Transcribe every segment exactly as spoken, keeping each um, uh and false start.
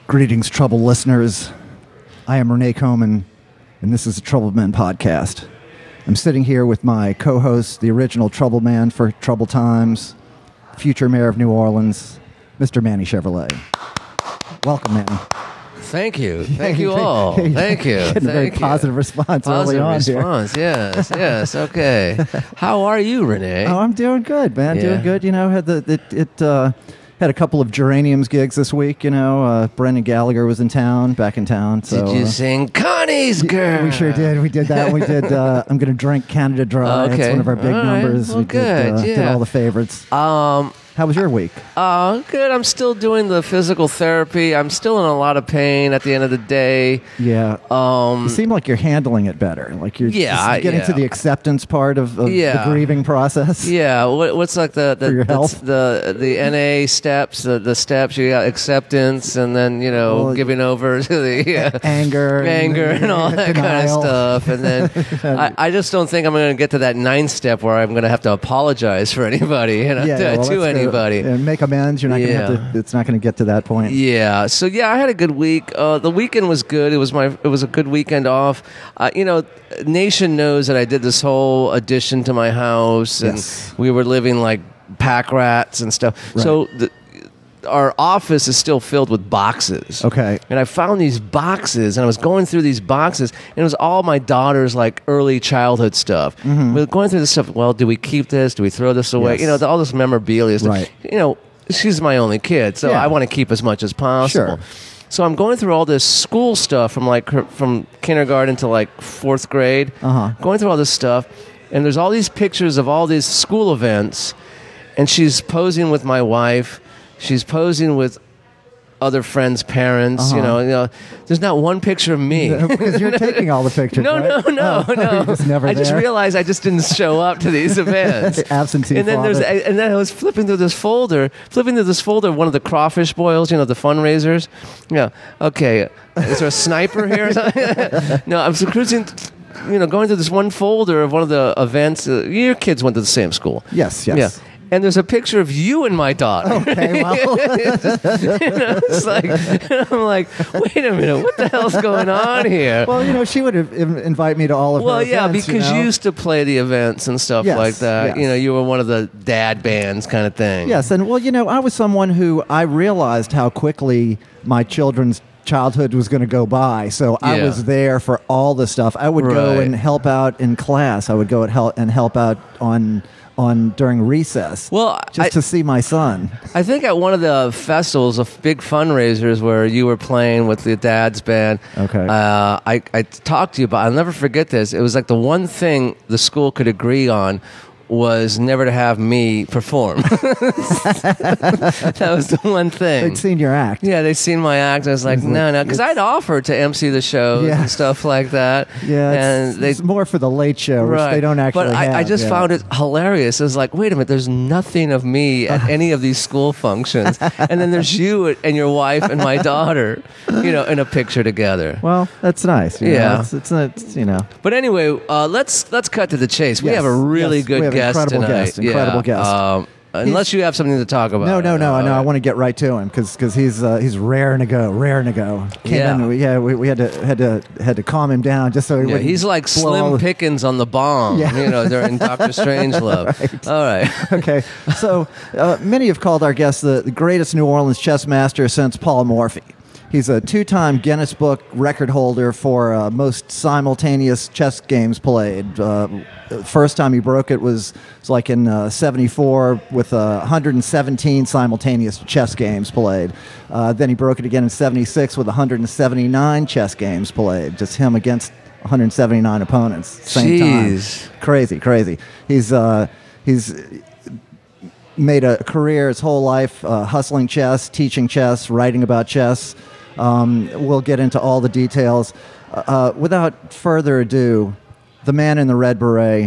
Greetings, Trouble listeners. I am Renee Coman, and this is the Trouble Men podcast. I'm sitting here with my co-host, the original Trouble Man for Trouble Times, future mayor of New Orleans, Mister Manny Chevrolet. Welcome, Manny. Thank you. Thank you all. Thank you. Getting a very Thank positive you. response Positive early on response, here. yes, yes, okay. How are you, Renee? Oh, I'm doing good, man. Yeah. Doing good. You know, had the it, it uh, had a couple of Geraniums gigs this week. You know, uh, Brendan Gallagher was in town, back in town. So, did you uh, sing Connie's Girl? We sure did. We did that. We did. Uh, I'm gonna drink Canada Dry. Okay. It's one of our big All right. numbers. Well, we good. Did, uh, Yeah. did all the favorites. Um. How was your week? Oh, good. I'm still doing the physical therapy. I'm still in a lot of pain at the end of the day. Yeah. Um. You seem like you're handling it better. Like you're Yeah, just I- getting yeah. to the acceptance part of, of Yeah. the grieving process. Yeah, what, what's like the the, For your the health? the the N A steps, the, the steps you got acceptance, and then you know Well, giving over to the uh, Anger, and- anger, and all that kind of denial. stuff, and then I, I just don't think I'm going to get to that ninth step where I'm going to have to apologize for anybody, you know, Yeah, to, yeah, well, to that's anybody. good. And make amends. You're not Yeah. going to have to. It's not going to get to that point. Yeah. So yeah, I had a good week. Uh, the weekend was good. It was my. It was a good weekend off. Uh, you know, Nation knows that I did this whole addition to my house, and Yes. we were living like pack rats and stuff. Right. So the, our office is still filled with boxes. Okay. And I found these boxes, and I was going through these boxes, and it was all my daughter's like early childhood stuff. Mm-hmm. We were going through this stuff. Well, do we keep this? Do we throw this away? Yes. You know, all this memorabilia stuff. Right. You know, she's my only kid, so Yeah. I want to keep as much as possible. Sure. So I'm going through all this school stuff from like her- from kindergarten to like fourth grade. Uh-huh. Going through all this stuff, and there's all these pictures of all these school events, and she's posing with my wife. She's posing with other friends' parents. Uh-huh. You know, you know. There's not one picture of me. Because you're taking all the pictures. No, right? no, no, Oh, no. you're just never I just there. realized I just didn't show up to these events. Absentee And then father. there's, and then I was flipping through this folder, flipping through this folder, one of the crawfish boils, you know, the fundraisers. Yeah. Okay. Is there a sniper here? No, I'm cruising, you know, going through this one folder of one of the events. Uh, your kids went to the same school. Yes, yes. Yeah. And there's a picture of you and my daughter. Okay, well. You know, it's like, I'm like, wait a minute, what the hell's going on here? Well, you know, she would have in- invite me to all of Well, her yeah, events, because you you, know? used to play the events and stuff Yes, like that. yes. You know, you were one of the dad bands kind of thing. Yes, and well, you know, I was someone who I realized how quickly my children's childhood was going to go by. So I Yeah. was there for all the stuff. I would go Right. and help out in class. I would go and help and help out on on during recess. Well, just I- to see my son. I think at one of the festivals, of big fundraisers where you were playing with the dad's band. Okay. Uh, I, I talked to you about. I'll never forget this. It was like the one thing the school could agree on was never to have me perform. That was the one thing. They'd seen your act. Yeah, they seen my act. I was like, It's no, like- no, because I'd offered to emcee the shows Yeah. and stuff like that. Yeah, it's, and they it's more for the late show, which right. they don't actually But I, have. I just yeah. found it hilarious. It was like, wait a minute, there's nothing of me at any of these school functions, and then there's you and your wife and my daughter, you know, in a picture together. Well, that's nice. you know, Yeah. it's, it's, it's you know. But anyway, uh, let's let's cut to the chase. We Yes, have a really yes, good we have an guest incredible tonight. guest, incredible yeah. guest. Um, unless you have something to talk about. No, no, no, Uh, no. I want to get right to him because he's uh, he's raring to go, raring to go. Came Yeah. in, we, yeah, we, we had to had to had to calm him down just so he Yeah, wouldn't he's like blow all Slim the- Pickens on the bomb, Yeah. you know, during Doctor Strangelove. Right. All right. Okay, so uh, many have called our guest the, the greatest New Orleans chess master since Paul Morphy. He's a two-time Guinness Book record holder for uh, most simultaneous chess games played. Uh, first time he broke it was, was like in uh, seventy-four with uh, one hundred seventeen simultaneous chess games played. Uh, then he broke it again in seventy-six with one hundred seventy-nine chess games played. Just him against one hundred seventy-nine opponents same Jeez. time. Crazy, crazy. He's uh, he's made a career his whole life uh, hustling chess, teaching chess, writing about chess. Um, we'll get into all the details. Uh, without further ado, the man in the red beret,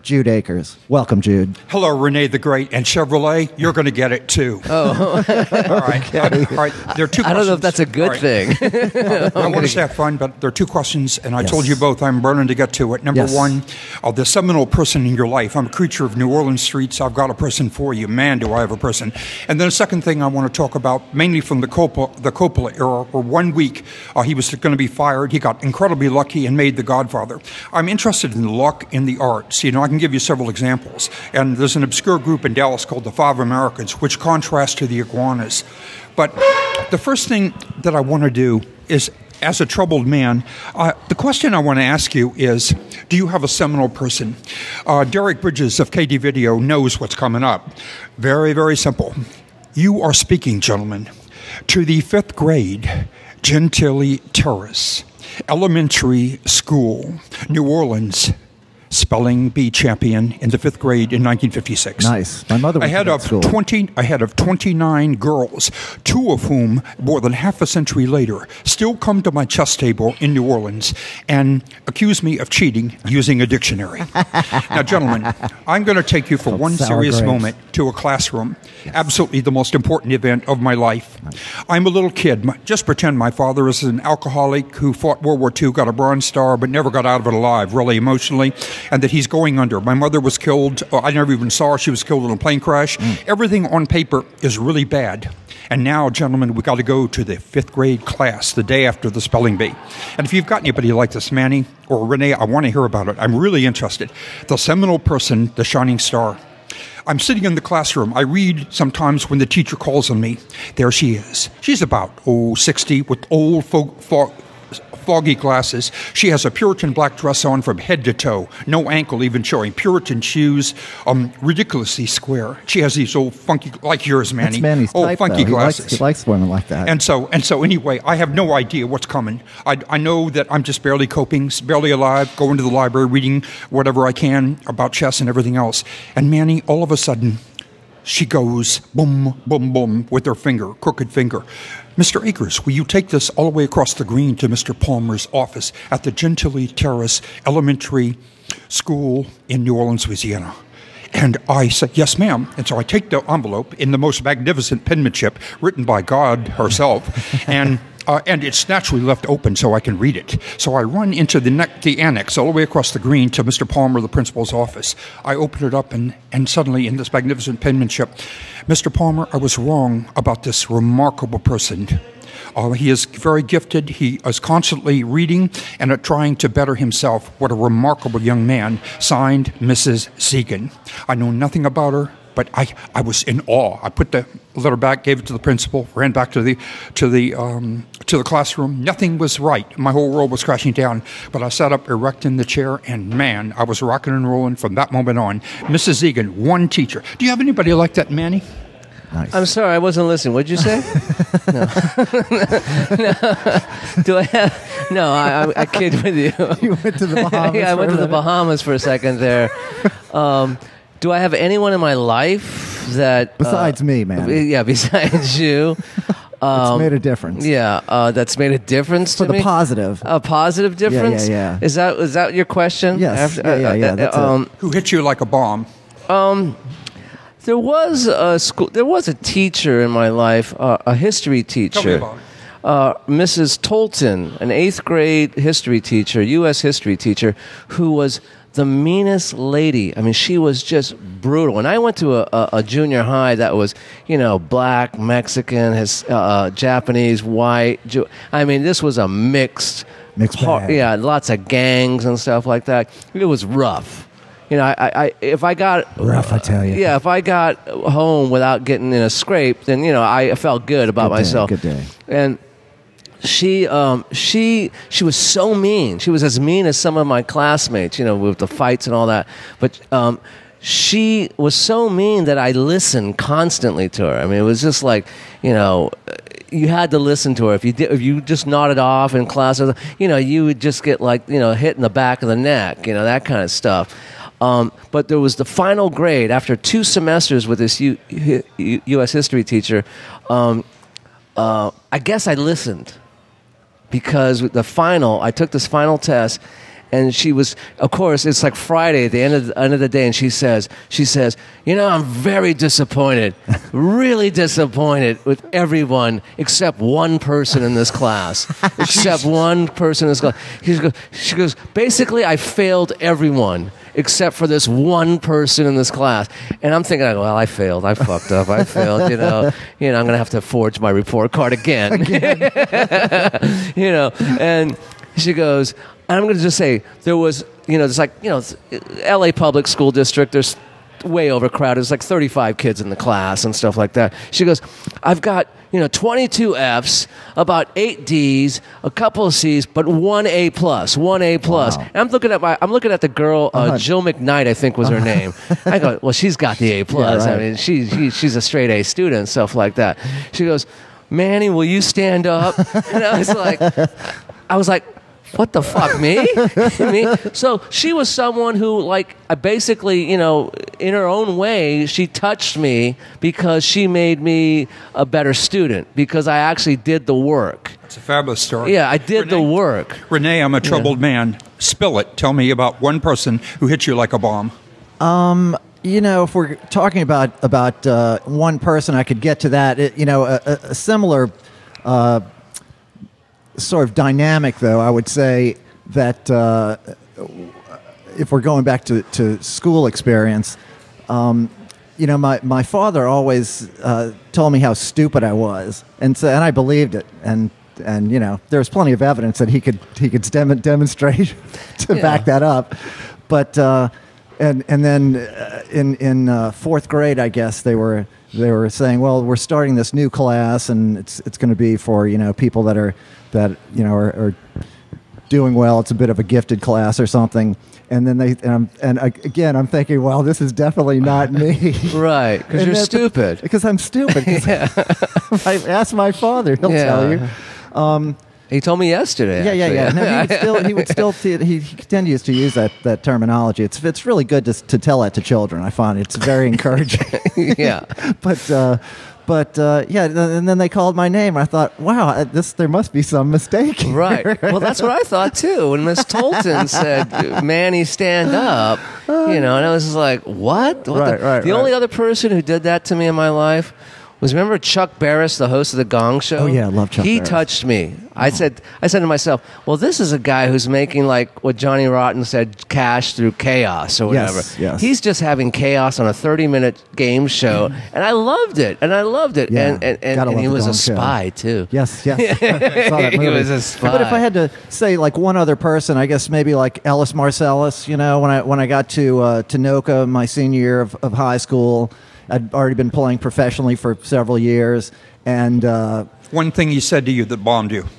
Jude Acers. Welcome, Jude. Hello, Renee the Great, and Chevrolet, you're going to get it too. Oh. All right. Okay. All right. There are two questions. I don't know if that's a good All right. thing. Uh, I want us to have fun, but there are two questions, and I Yes. told you both I'm burning to get to it. Number Yes. one, uh, the seminal person in your life. I'm a creature of New Orleans streets. I've got a person for you. Man, do I have a person. And then the second thing I want to talk about, mainly from the Coppola, the Coppola era, where one week uh, he was going to be fired. He got incredibly lucky and made The Godfather. I'm interested in luck in the arts. You know, I can give you several examples. And there's an obscure group in Dallas called the Five Americans, which contrasts to the Iguanas. But the first thing that I want to do is, as a troubled man, uh, the question I want to ask you is, do you have a seminal person? Uh, Derek Bridges of K D Video knows what's coming up. Very, very simple. You are speaking, gentlemen, to the fifth grade Gentilly Terrace Elementary School, New Orleans, spelling bee champion in the fifth grade in nineteen fifty-six. Nice. My mother went ahead to that of school. twenty, ahead of twenty-nine girls, two of whom, more than half a century later, still come to my chess table in New Orleans and accuse me of cheating using a dictionary. Now, gentlemen, I'm going to take you for one sour serious grapes. moment to a classroom. Absolutely the most important event of my life. I'm a little kid. My- Just pretend my father is an alcoholic who fought World War Two, got a Bronze Star, but never got out of it alive, really emotionally, and that he's going under. My mother was killed. uh, I never even saw her. She was killed in a plane crash. Everything on paper is really bad. And now, gentlemen, we got to go to the fifth grade class the day after the spelling bee. And if you've got anybody like this, Manny or Renee, I want to hear about it. I'm really interested. The seminal person, the shining star. I'm sitting in the classroom. I read sometimes when the teacher calls on me. There she is. She's about, oh, sixty, with old fo- fo- foggy glasses. She has a Puritan black dress on from head to toe, no ankle even showing. Puritan shoes, um, ridiculously square. She has these old funky, like yours, Manny. That's Manny's old type, funky though. He likes, glasses. he likes women like that. And so, and so, anyway, I have no idea what's coming. I, I know that I'm just barely coping, barely alive, going to the library, reading whatever I can about chess and everything else. And Manny, all of a sudden, she goes boom, boom, boom with her finger, crooked finger. Mister Acers, will you take this all the way across the green to Mister Palmer's office at the Gentilly Terrace Elementary School in New Orleans, Louisiana? And I said, yes, ma'am. And so I take the envelope in the most magnificent penmanship written by God herself, and uh, and it's naturally left open so I can read it. So I run into the, ne- the annex all the way across the green to Mister Palmer, the principal's office. I open it up, and, and suddenly in this magnificent penmanship, Mister Palmer, I was wrong about this remarkable person. Uh, he is very gifted. He is constantly reading and uh, trying to better himself. What a remarkable young man. Signed, Missus Zegan. I know nothing about her, but I, I was in awe. I put the letter back, gave it to the principal, ran back to the to the um, to the classroom. Nothing was right. My whole world was crashing down. But I sat up erect in the chair, and man, I was rocking and rolling from that moment on. Missus Zegan, one teacher. Do you have anybody like that, Manny? Nice. I'm sorry, I wasn't listening. What'd you say? no. no. Do I have? No, I, I, I kid with you. You went to the Bahamas. yeah, I went for to a the minute? Bahamas for a second there. Um, do I have anyone in my life that Besides uh, me, man. Yeah, besides you. It's made a difference. Yeah, uh, that's made a difference For to the me. positive. A positive difference. yeah, yeah. Is that is that your question? Yes. Yeah, yeah, yeah, that's it. um, Who hit you like a bomb? There was a school. There was a teacher in my life, uh, a history Tell me teacher, about it. uh, Missus Tolton, an eighth grade history teacher, U S history teacher, who was the meanest lady. I mean, she was just brutal. And I went to a, a, a junior high that was, you know, black, Mexican, his, uh, Japanese, white. Jew- I mean, this was a mixed, Mixed har- bag. yeah, lots of gangs and stuff like that. It was rough. You know, I, I, I if I got Rough, I tell you. yeah, if I got home without getting in a scrape, then you know I felt good about Good day, myself. good day. And she, um, she, she was so mean. She was as mean as some of my classmates. You know, with the fights and all that. But um, she was so mean that I listened constantly to her. I mean, it was just like, you know. You had to listen to her. If you did, if you just nodded off in class, you know, you would just get like, you know, hit in the back of the neck, you know, that kind of stuff. Um, but there was the final grade after two semesters with this U, U, U S history teacher. Um, uh, I guess I listened because with the final, I took this final test, and she was, of course, it's like Friday at the end of the, end of the day, and she says, she says, you know, I'm very disappointed, really disappointed with everyone except one person in this class, except one person in this class. She goes, she goes, basically, I failed everyone except for this one person in this class. And I'm thinking, well, I failed. I fucked up. I failed. You know, you know, I'm going to have to forge my report card again. again. You know, and she goes, and I'm going to just say, there was, you know, there's like, you know, L A public school district, there's way overcrowded. There's like thirty-five kids in the class and stuff like that. She goes, I've got, you know, twenty-two Fs, about eight Ds, a couple of Cs, but one A plus, one A plus. Wow. And I'm looking at my, I'm looking at the girl, uh, uh-huh. Jill McKnight, I think was her name. I go, well, she's got the A plus. Yeah, right. I mean, she, she, she's a straight A student, stuff like that. She goes, Manny, will you stand up? And I was like, I was like, what the fuck, me? me? So she was someone who, like, I basically, you know, in her own way, she touched me because she made me a better student because I actually did the work. It's a fabulous story. Yeah, I did Renee, the work. Renee, I'm a troubled yeah. man. Spill it. Tell me about one person who hit you like a bomb. Um, you know, if we're talking about about uh, one person, I could get to that. It, you know, a, a similar. Uh, sort of dynamic, though, I would say that uh, if we're going back to, to school experience, um, you know, my, my father always uh, told me how stupid I was, and so and I believed it, and and you know, there was plenty of evidence that he could he could dem- demonstrate to yeah. back that up, but uh, and and then uh, in in uh, fourth grade, I guess they were. They were saying, well, we're starting this new class, and it's it's going to be for, you know, people that are that you know are, are doing well. It's a bit of a gifted class or something. And then they and, I'm, and again, I'm thinking, well, this is definitely not me, right? Because you're stupid. Because I'm stupid. Yeah. I ask my father; he'll yeah. tell you. Um, He told me yesterday. Yeah, actually. yeah, yeah. No, he would still, he would still he, he continues to use that, that terminology. It's it's really good to to tell that to children. I find it's very encouraging. Yeah, but uh, but uh, yeah, and then they called my name. I thought, wow, this there must be some mistake here. Right. Well, that's what I thought too. When Miss Tolton said, "Manny, stand up," you know, and I was just like, "What?" what right, the right. the right. only other person who did that to me in my life was, remember Chuck Barris, the host of the Gong Show? Oh yeah, I love Chuck He Barris. touched me. I said, I said to myself, well, this is a guy who's making, like what Johnny Rotten said, cash through chaos or whatever. Yes, yes. He's just having chaos on a thirty-minute game show, and I loved it, and I loved it. Yeah, and and, and, gotta and he love the was a Gong Show. spy too. Yes, yes. I saw that He movie. was a spy. But if I had to say like one other person, I guess maybe like Ellis Marcellus. You know, when I when I got to uh, Tanoka my senior year of, of high school, I'd already been playing professionally for several years, and uh, one thing he said to you that bombed you.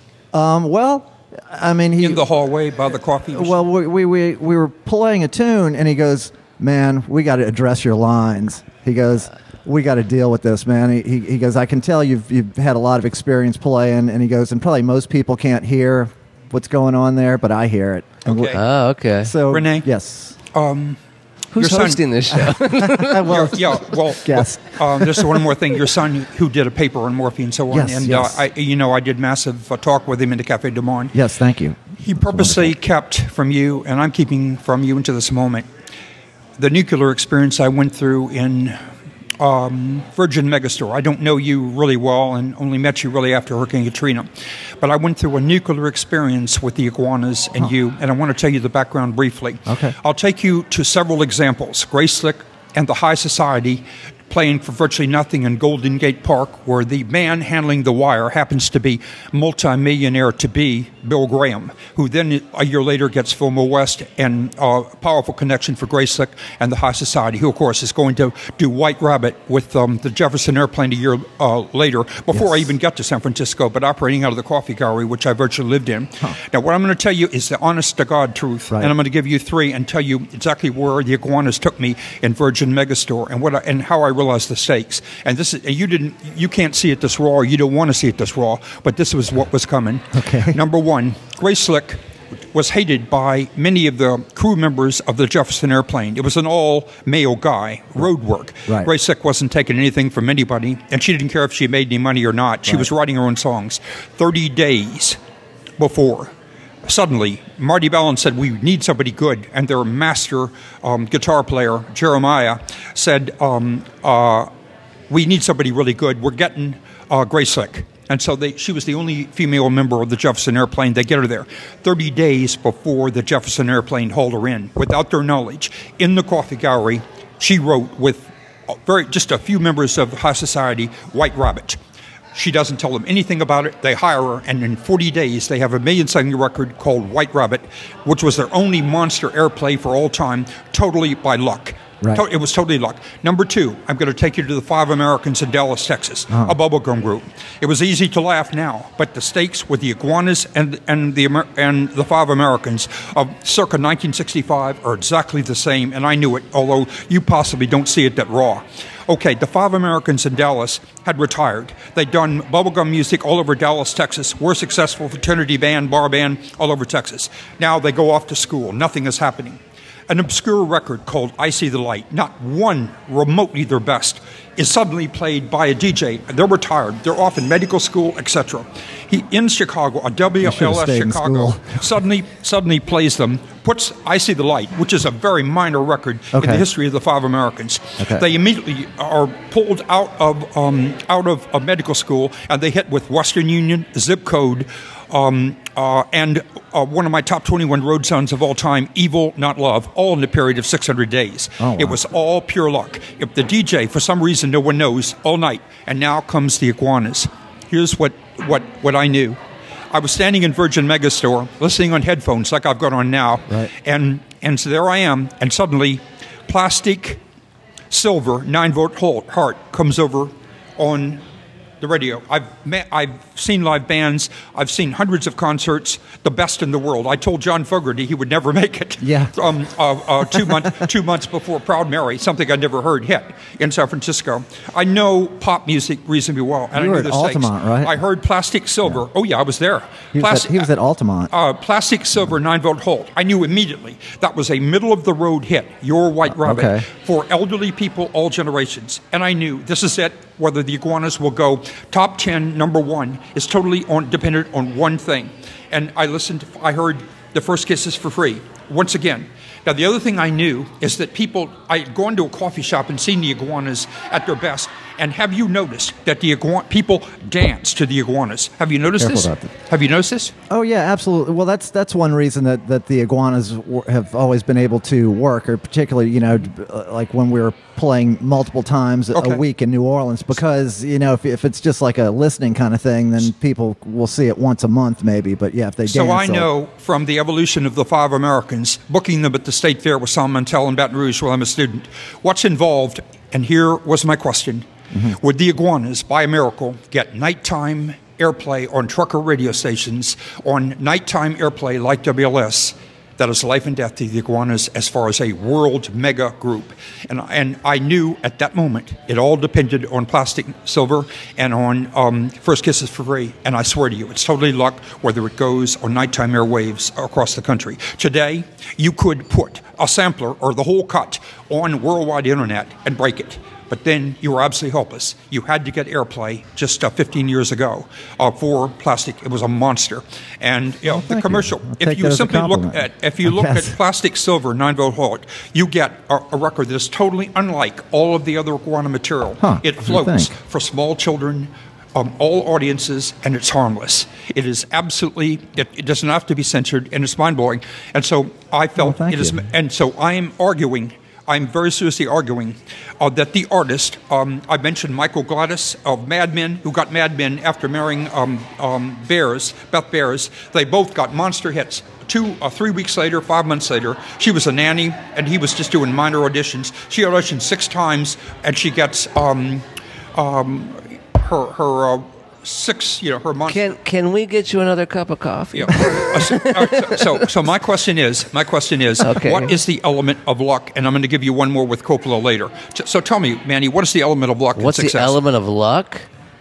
Um, well, I mean, he in the hallway by the coffee. Well, we, we we we were playing a tune, and he goes, "Man, we got to address your lines." He goes, "We got to deal with this, man." He, he he goes, "I can tell you've you've had a lot of experience playing," and he goes, "And probably most people can't hear what's going on there, but I hear it." And Okay. Oh, okay. So Renee? yes. Um, Who's your son- hosting this show? well, yeah, well, Yes. Um, just one more thing. Your son, who did a paper on morphine and so on, Yes, and yes. Uh, I, you know, I did massive uh, talk with him in the Cafe Des Moines. yes, thank you. He purposely kept from you, and I'm keeping from you into this moment, the nuclear experience I went through in um, Virgin Megastore. I don't know you really well and only met you really after Hurricane Katrina. But I went through a nuclear experience with the iguanas and you, and I want to tell you the background briefly. Okay. I'll take you to several examples. Grace Slick and the High Society playing for virtually nothing in Golden Gate Park, where the man handling the wire happens to be multimillionaire to be Bill Graham, who then a year later gets Fillmore West and a uh, powerful connection for Grace Slick and the High Society, who of course is going to do White Rabbit with um, the Jefferson Airplane a year uh, later, before Yes. I even got to San Francisco, but operating out of the Coffee Gallery, which I virtually lived in. Huh. Now, what I'm going to tell you is the honest to God truth, Right. and I'm going to give you three and tell you exactly where the iguanas took me in Virgin Megastore and what I, and how I realized the stakes. And this is, and you didn't, you can't see it this raw, or you don't want to see it this raw, but this was what was coming. Okay. Number one, Grace Slick was hated by many of the crew members of the Jefferson Airplane. It was an all-male guy, road work. Right. Grace Slick wasn't taking anything from anybody, and she didn't care if she made any money or not. She Right. was writing her own songs. thirty days before suddenly, Marty Bellin said, we need somebody good. And their master um, guitar player, Jeremiah, said, um, uh, we need somebody really good. We're getting uh, Grace Slick. And so they, she was the only female member of the Jefferson Airplane. They get her there thirty days before the Jefferson Airplane hauled her in, without their knowledge. In the coffee gallery, she wrote with very just a few members of high society, White Rabbit. She doesn't tell them anything about it. They hire her, and in forty days, they have a million-selling record called White Rabbit, which was their only monster airplay for all time, totally by luck. Right. It was totally luck. Number two, I'm going to take you to the Five Americans in Dallas, Texas, uh-huh. a bubblegum group. It was easy to laugh now, but the stakes with the Iguanas and and the and the Five Americans of circa nineteen sixty-five are exactly the same, and I knew it, although you possibly don't see it that raw. Okay, the Five Americans in Dallas had retired. They'd done bubblegum music all over Dallas, Texas. Were successful, fraternity band, bar band, all over Texas. Now they go off to school. Nothing is happening. An obscure record called I See the Light, not one remotely their best, is suddenly played by a D J. They're retired. They're off in medical school, et cetera. He in Chicago, a W L S Chicago, suddenly suddenly plays them, puts I See the Light, which is a very minor record okay. in the history of the Five Americans. Okay. They immediately are pulled out of um, out of a medical school, and they hit with Western Union, Zip Code, um, uh, and uh, one of my top twenty-one road songs of all time, Evil Not Love, all in the period of six hundred days. Oh, wow. It was all pure luck. If the D J, for some reason no one knows, all night, and now comes the Iguanas. Here's what, what, what I knew. I was standing in Virgin Megastore, listening on headphones like I've got on now, right. and, and so there I am, and suddenly, Plastic Silver nine-volt Heart comes over on the radio. I've met, I've seen live bands. I've seen hundreds of concerts, the best in the world. I told John Fogerty he would never make it. Yeah. Um, uh, uh, two months two months before Proud Mary, something I'd never heard hit in San Francisco. I know pop music reasonably well, and You I were knew at the stakes. Altamont, right? I heard Plastic Silver. Yeah. Oh yeah, I was there. He was, Plastic, at, he was at Altamont. Uh, Plastic Silver nine-volt Holt. I knew immediately that was a middle-of-the-road hit, Your White Rabbit, okay. for elderly people, all generations. And I knew this is it. Whether the Iguanas will go top ten, number one, is totally on, dependent on one thing. And I listened, to, I heard The First Kisses for free, once again. Now, the other thing I knew is that people, I had gone to a coffee shop and seen the Iguanas at their best. And have you noticed that the iguana, people dance to the Iguanas? Have you noticed Careful this? about that. Have you noticed this? Oh yeah, absolutely. Well, that's that's one reason that, that the Iguanas w- have always been able to work, or particularly, you know, like when we were playing multiple times Okay. a week in New Orleans, because you know if, if it's just like a listening kind of thing, then people will see it once a month maybe. But yeah, if they So dance, I they'll- know from the evolution of the Five Americans, booking them at the State Fair with Sam Mantell in Baton Rouge while I'm a student, what's involved, and here was my question. Mm-hmm. Would the Iguanas, by a miracle, get nighttime airplay on trucker radio stations, on nighttime airplay like W L S? That is life and death to the Iguanas as far as a world mega group. And, and I knew at that moment it all depended on Plastic Silver and on um, First Kisses for Free. And I swear to you, it's totally luck whether it goes on nighttime airwaves across the country. Today, you could put a sampler or the whole cut on worldwide internet and break it. But then you were absolutely helpless. You had to get airplay just uh, fifteen years ago uh, for Plastic. It was a monster. And you know, Well, the commercial, you. I'll if take you that as a simply look compliment, at if you I look guess. at Plastic Silver nine-volt Holt, you get a, a record that is totally unlike all of the other Iguana material. Huh, It what do you floats think? for small children, um, all audiences, and it's harmless. It is absolutely, it, it doesn't have to be censored, and it's mind-blowing. And so I felt thank it is, you. and so I am arguing I'm very seriously arguing uh, that the artist, um, I mentioned Michael Gladys of Mad Men, who got Mad Men after marrying um, um, Bears, Beth Bears. They both got monster hits. Two, uh, three weeks later, five months later, she was a nanny, and he was just doing minor auditions. She auditioned six times, and she gets um, um, her her uh, six, you know, her monster. Can can we get you another cup of coffee? Yeah. Uh, so, uh, so, so my question is, my question is, Okay. what is the element of luck? And I'm going to give you one more with Coppola later. So, so tell me, Manny, what is the element of luck What's in success? the element of luck?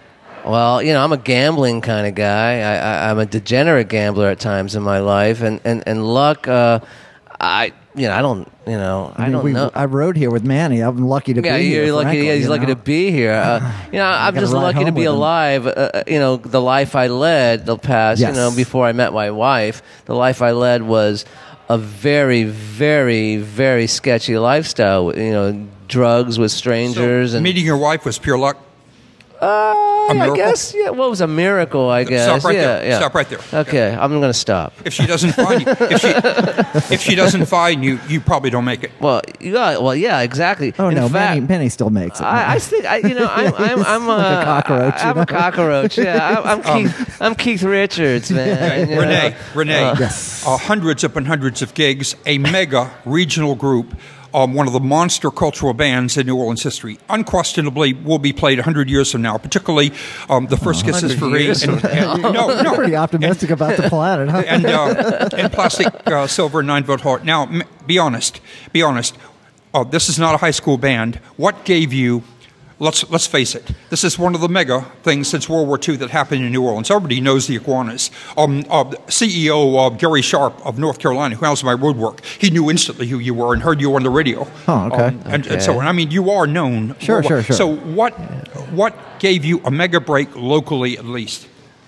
Well, you know, I'm a gambling kind of guy. I, I, I'm a degenerate gambler at times in my life, and and and luck. Uh, I, you know, I don't, you know, I, I mean, don't we, know. I rode here with Manny. I'm lucky to Yeah, be here. you're lucky. frankly, Yeah, he's you lucky know? to be here. Uh, you know, I'm gotta just ride lucky to home be with him. alive. Uh, you know, the life I led the past, Yes. you know, before I met my wife, the life I led was a very, very, very sketchy lifestyle. You know, drugs with strangers So and meeting your wife was pure luck. Uh, I miracle? guess, yeah. Well, it was a miracle, I guess. Stop right yeah, there. yeah. Stop right there. Okay, I'm going to stop. If she doesn't find you, if she, if she doesn't find you, you probably don't make it. Well, yeah, well, yeah, exactly. Oh In no, fact, Manny, Manny still makes it. I, I think I, you know, I'm, I'm, I'm Like a uh, cockroach, you I'm know? a cockroach. Yeah, I'm, I'm Keith. I'm Keith Richards, man. you know. Renee, Renee, Yes. uh, hundreds upon hundreds of gigs, a mega regional group, um, one of the monster cultural bands in New Orleans history. Unquestionably, will be played one hundred years from now, particularly um, the first Kisses for Free. years And, and, no, You're no. pretty optimistic about the planet, huh? and uh, and plastic uh, silver nine volt heart. Now, m- be honest. Be honest. Uh, this is not a high school band. What gave you? Let's let's face it. This is one of the mega things since World War Two that happened in New Orleans. Everybody knows the Iguanas. Um, uh, C E O uh, Gary Sharp of North Carolina, who has my woodwork, he knew instantly who you were and heard you on the radio. Oh, okay. Um, and, Okay. and so on. I mean, you are known. Sure, worldwide. sure, sure. So what what gave you a mega break locally, at least?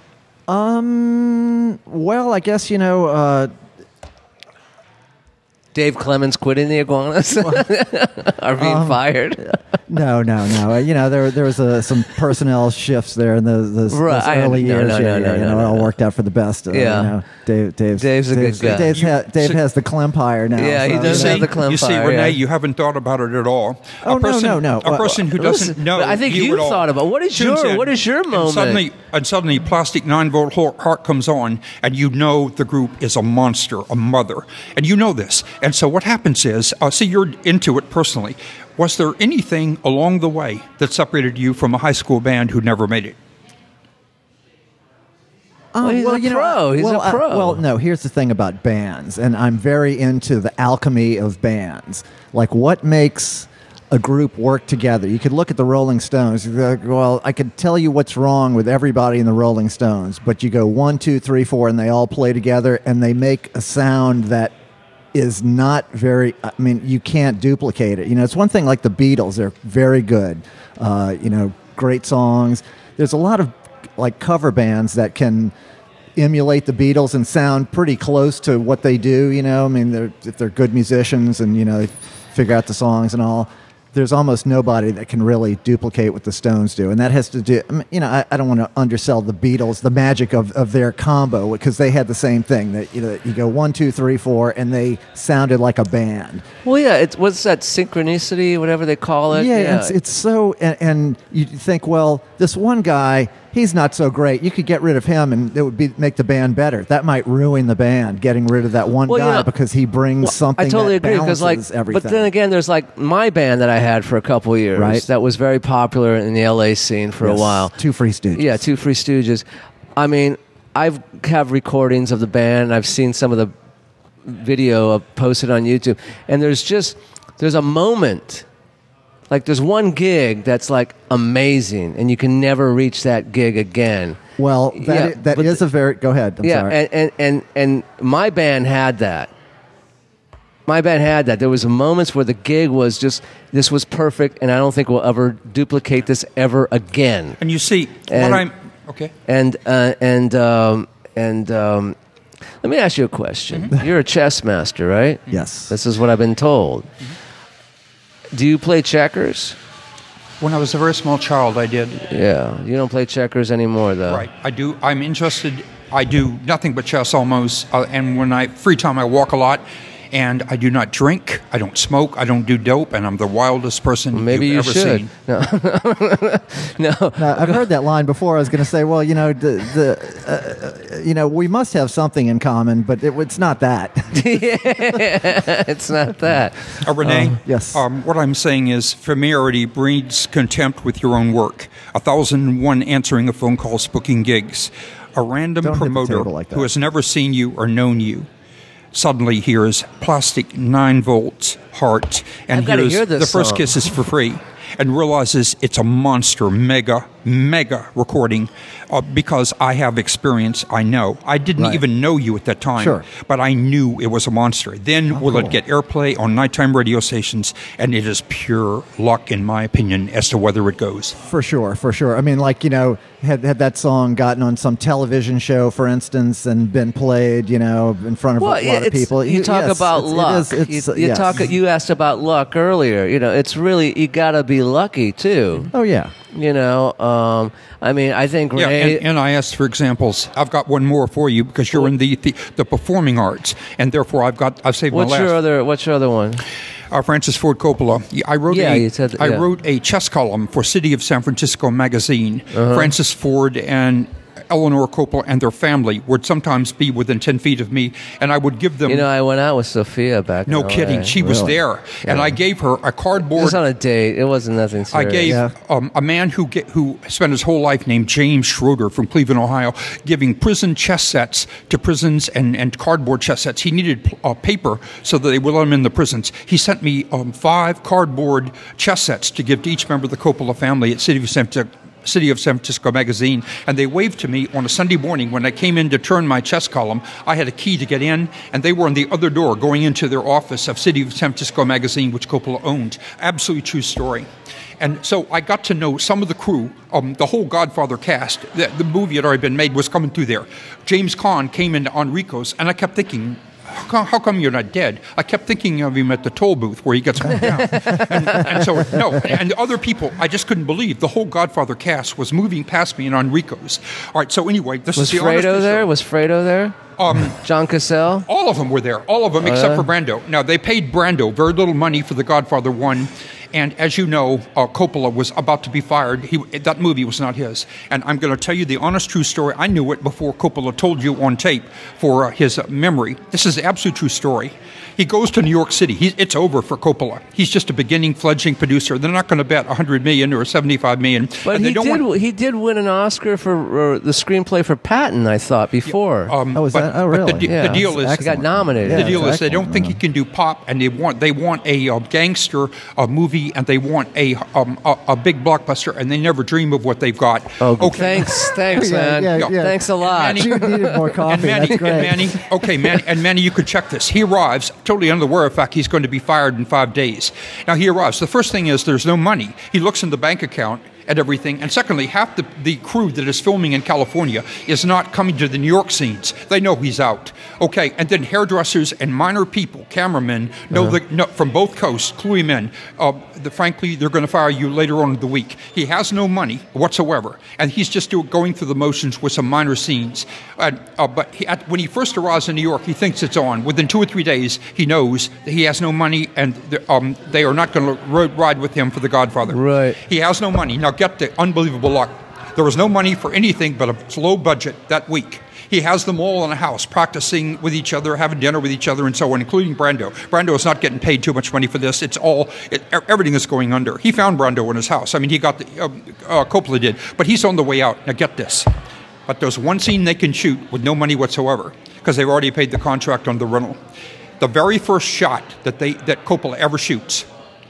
Um. Well, I guess you know. Uh, Dave Clemens quitting the Iguanas, are being Um, fired. no, no, no. Uh, You know, there there was uh, some personnel shifts there in those, those, Right, those I- early no, years. no, yeah, no, yeah, no, you no, know, no, it all no. worked out for the best. Uh, Yeah. You know, Dave, Dave's, Dave's a good Dave's, guy. Dave's You- ha- Dave so- has the Clempire now. Yeah, he so, does you know. have the Clem You see, fire, Renee, yeah. you haven't thought about it at all. Oh, a no, person, no, no. A person who doesn't Listen, know but I think you you at all. thought about- what is tunes your- in, what is your and moment? Suddenly, and suddenly, plastic nine volt heart comes on, and you know the group is a monster, a mother, and you know this. And so what happens is, uh, see, you're into it personally. Was there anything along the way that separated you from a high school band who never made it? Um, Well, he's a you know, pro. I- He's well, a I- pro. well, no. Here's the thing about bands, and I'm very into the alchemy of bands. Like, what makes a group work together? You could look at the Rolling Stones. You'd be like, well, I could tell you what's wrong with everybody in the Rolling Stones, but you go one, two, three, four, and they all play together, and they make a sound that is not very, I mean, you can't duplicate it. You know, it's one thing like the Beatles, they're very good, uh, you know, great songs. There's a lot of like cover bands that can emulate the Beatles and sound pretty close to what they do, you know. I mean, they're, if they're good musicians and, you know, they figure out the songs and all. There's almost nobody that can really duplicate what the Stones do. And that has to do, I mean, you know, I, I don't want to undersell the Beatles, the magic of, of their combo, because they had the same thing. That you know, you go one, two, three, four, and they sounded like a band. Well, yeah, it's what's that synchronicity, whatever they call it. Yeah, It's, it's so, and, and you think, well, this one guy, he's not so great. You could get rid of him, and it would be make the band better. That might ruin the band, getting rid of that one Well, guy yeah. because he brings Well, something I totally that agree balances like, everything. but then again, there's like my band that I had for a couple of years, Right. that was very popular in the L A scene for Yes, a while. Two Free Stooges. Yeah, two Free Stooges. I mean, I've have recordings of the band. I've seen some of the video of posted on YouTube, and there's just there's a moment. Like there's one gig that's like amazing, and you can never reach that gig again. Well, that Yeah, i- that but is a very. Go ahead. I'm yeah, sorry. and, and, and, and my band had that. My band had that. There was moments where the gig was just, this was perfect, and I don't think we'll ever duplicate this ever again. And you see, And- what I'm okay. And uh, and um, and um, let me ask you a question. Mm-hmm. You're a chess master, right? Yes. This is what I've been told. Mm-hmm. Do you play checkers? When I was a very small child, I did. Yeah. You don't play checkers anymore, though. Right. I do. I'm interested. I do nothing but chess almost. Uh, and when I free time, I walk a lot. And I do not drink. I don't smoke. I don't do dope. And I'm the wildest person Maybe you've you ever should. seen. No. no. Now, I've heard that line before. I was going to say, well, you know, the, the uh, you know, we must have something in common, but it, it's not that. It's not that. Uh, Renee, Um, yes. Um, what I'm saying is familiarity breeds contempt with your own work. A thousand and one answering of phone calls, booking gigs. A random Don't hit the promoter table like that. who has never seen you or known you suddenly hears plastic nine volts heart and I've gotta hears hear this the first song. kisses for free and realizes it's a monster mega mega recording uh, because I have experience. I know. I didn't Right. even know you at that time, Sure. but I knew it was a monster. Then Oh, will cool. it get airplay on nighttime radio stations, and it is pure luck, in my opinion, as to whether it goes. For sure, for sure. I mean, like, you know, had, had that song gotten on some television show, for instance, and been played, you know, in front of Well, a lot of it's- people. You talk yes, about it's- it luck. is- it's- you, you yes. talk. You asked about luck earlier. You know, it's really you got to be lucky too. Oh, yeah. You know, um, I mean, I think Yeah, Ray. and, and I asked for examples. I've got one more for you because you're in the, the, the performing arts, and therefore I've got I've saved what's my last. your other? What's your other one? Uh, Francis Ford Coppola. I wrote Yeah, a you said- I yeah. wrote a chess column for City of San Francisco magazine. Uh-huh. Francis Ford and Eleanor Coppola and their family would sometimes be within ten feet of me, and I would give them. You know, I went out with Sophia back. no in L A. kidding, she was Really? there, and I gave her a cardboard. Just on a date. It wasn't nothing I serious. gave Yeah. um, a man who get, who spent his whole life named James Schroeder from Cleveland, Ohio, giving prison chess sets to prisons and, and cardboard chess sets. He needed uh, paper so that they would let him in the prisons. He sent me um, five cardboard chess sets to give to each member of the Coppola family at City of San Francisco. City of San Francisco magazine, and they waved to me on a Sunday morning when I came in to turn my chess column. I had a key to get in, and they were on the other door going into their office of City of San Francisco magazine, which Coppola owned. Absolutely true story. And so I got to know some of the crew, um, the whole Godfather cast. The, the movie had already been made, was coming through there. James Caan came into Enrico's, and I kept thinking, How come, how come you're not dead? I kept thinking of him at the toll booth where he gets moved down. and, and so, no, and the other people, I just couldn't believe. The whole Godfather cast was moving past me in Enrico's. All right, so anyway, this Was is the honest Fredo there? show. Was Fredo there? Um, John Cassell? all of them were there, all of them except yeah? for Brando. Now, they paid Brando very little money for The Godfather one, and as you know, uh, Coppola was about to be fired. He, that movie was not his. And I'm going to tell you the honest, true story. I knew it before Coppola told you on tape for uh, his uh, memory. This is the absolute true story. He goes to New York City. He's, it's over for Coppola. He's just a beginning, fledgling producer. They're not going to bet one hundred million dollars or seventy-five million dollars. But and they he don't did. want- He did win an Oscar for uh, the screenplay for Patton. I thought before. Um, Oh, is but, that- oh, but really? the, de- Yeah. the deal is, That's he got nominated. Yeah, the deal it's is they don't excellent, think yeah. he can do pop, and they want they want a uh, gangster uh, movie, and they want a, um, a a big blockbuster, and they never dream of what they've got. Oh, okay. thanks, thanks, Yeah, man. yeah, yeah. Thanks a lot. Manny- Jude needed more coffee. And Manny, That's great. and Manny, okay, Manny, and Manny, you could check this. He arrives totally unaware of the fact he's going to be fired in five days. Now he arrives. The first thing is there's no money. He looks in the bank account at everything, and secondly, half the, the crew that is filming in California is not coming to the New York scenes. They know he's out. Okay, and then hairdressers and minor people, cameramen, know Uh-huh. the, know, from both coasts, clue him in. Uh, the, frankly, they're going to fire you later on in the week. He has no money whatsoever, and he's just do, going through the motions with some minor scenes. Uh, uh, but he, at, when he first arrives in New York, he thinks it's on. Within two or three days, he knows that he has no money, and um, they are not going to ride with him for The Godfather. Right. He has no money. Now get the unbelievable luck. There was no money for anything but a low budget that week. He has them all in a house, practicing with each other, having dinner with each other, and so on, including Brando. Brando is not getting paid too much money for this. It's all, it, everything is going under. He found Brando in his house. I mean, he got the, uh, uh, Coppola did, but he's on the way out. Now get this. But there's one scene they can shoot with no money whatsoever, because they've already paid the contract on the rental. The very first shot that they that Coppola ever shoots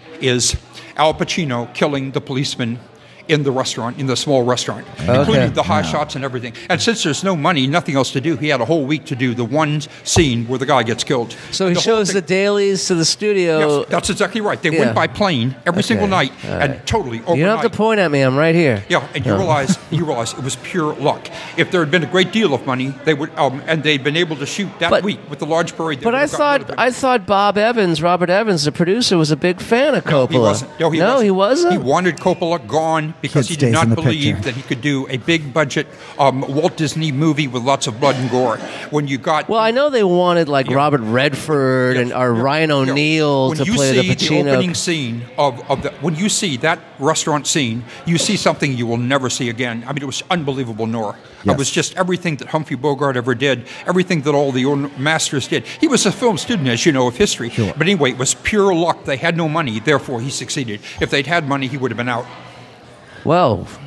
is Al Pacino killing the policeman in the restaurant, in the small restaurant, including the high shots and everything. And since there's no money, nothing else to do, he had a whole week to do the one scene where the guy gets killed. So he The whole shows thing- the dailies to the studio. Yes, that's exactly right. They Yeah. went by plane every single night All and right. totally overnight. You don't have to point at me. I'm right here. Yeah, and you realize you realize it was pure luck. If there had been a great deal of money, they would, um, and they'd been able to shoot that But- week with the large parade. they But would I have gotten rid thought of it. I thought Bob Evans, Robert Evans, the producer, was a big fan of Coppola. He wasn't. No, he no, wasn't. he wasn't. He wanted Coppola gone because Kid he did stays not in the believe picture. that he could do a big budget um, Walt Disney movie with lots of blood and gore. When you got Well, I know they wanted like Robert Redford and or Ryan Yeah. O'Neal When to you play see the Pacino. opening scene of, of the when you see that restaurant scene, you see something you will never see again. I mean, it was unbelievable, Nora. Yes. It was just everything that Humphrey Bogart ever did, everything that all the old masters did. He was a film student, as you know, of history. Sure. But anyway, it was pure luck. They had no money, therefore he succeeded. If they'd had money, he would have been out. Well,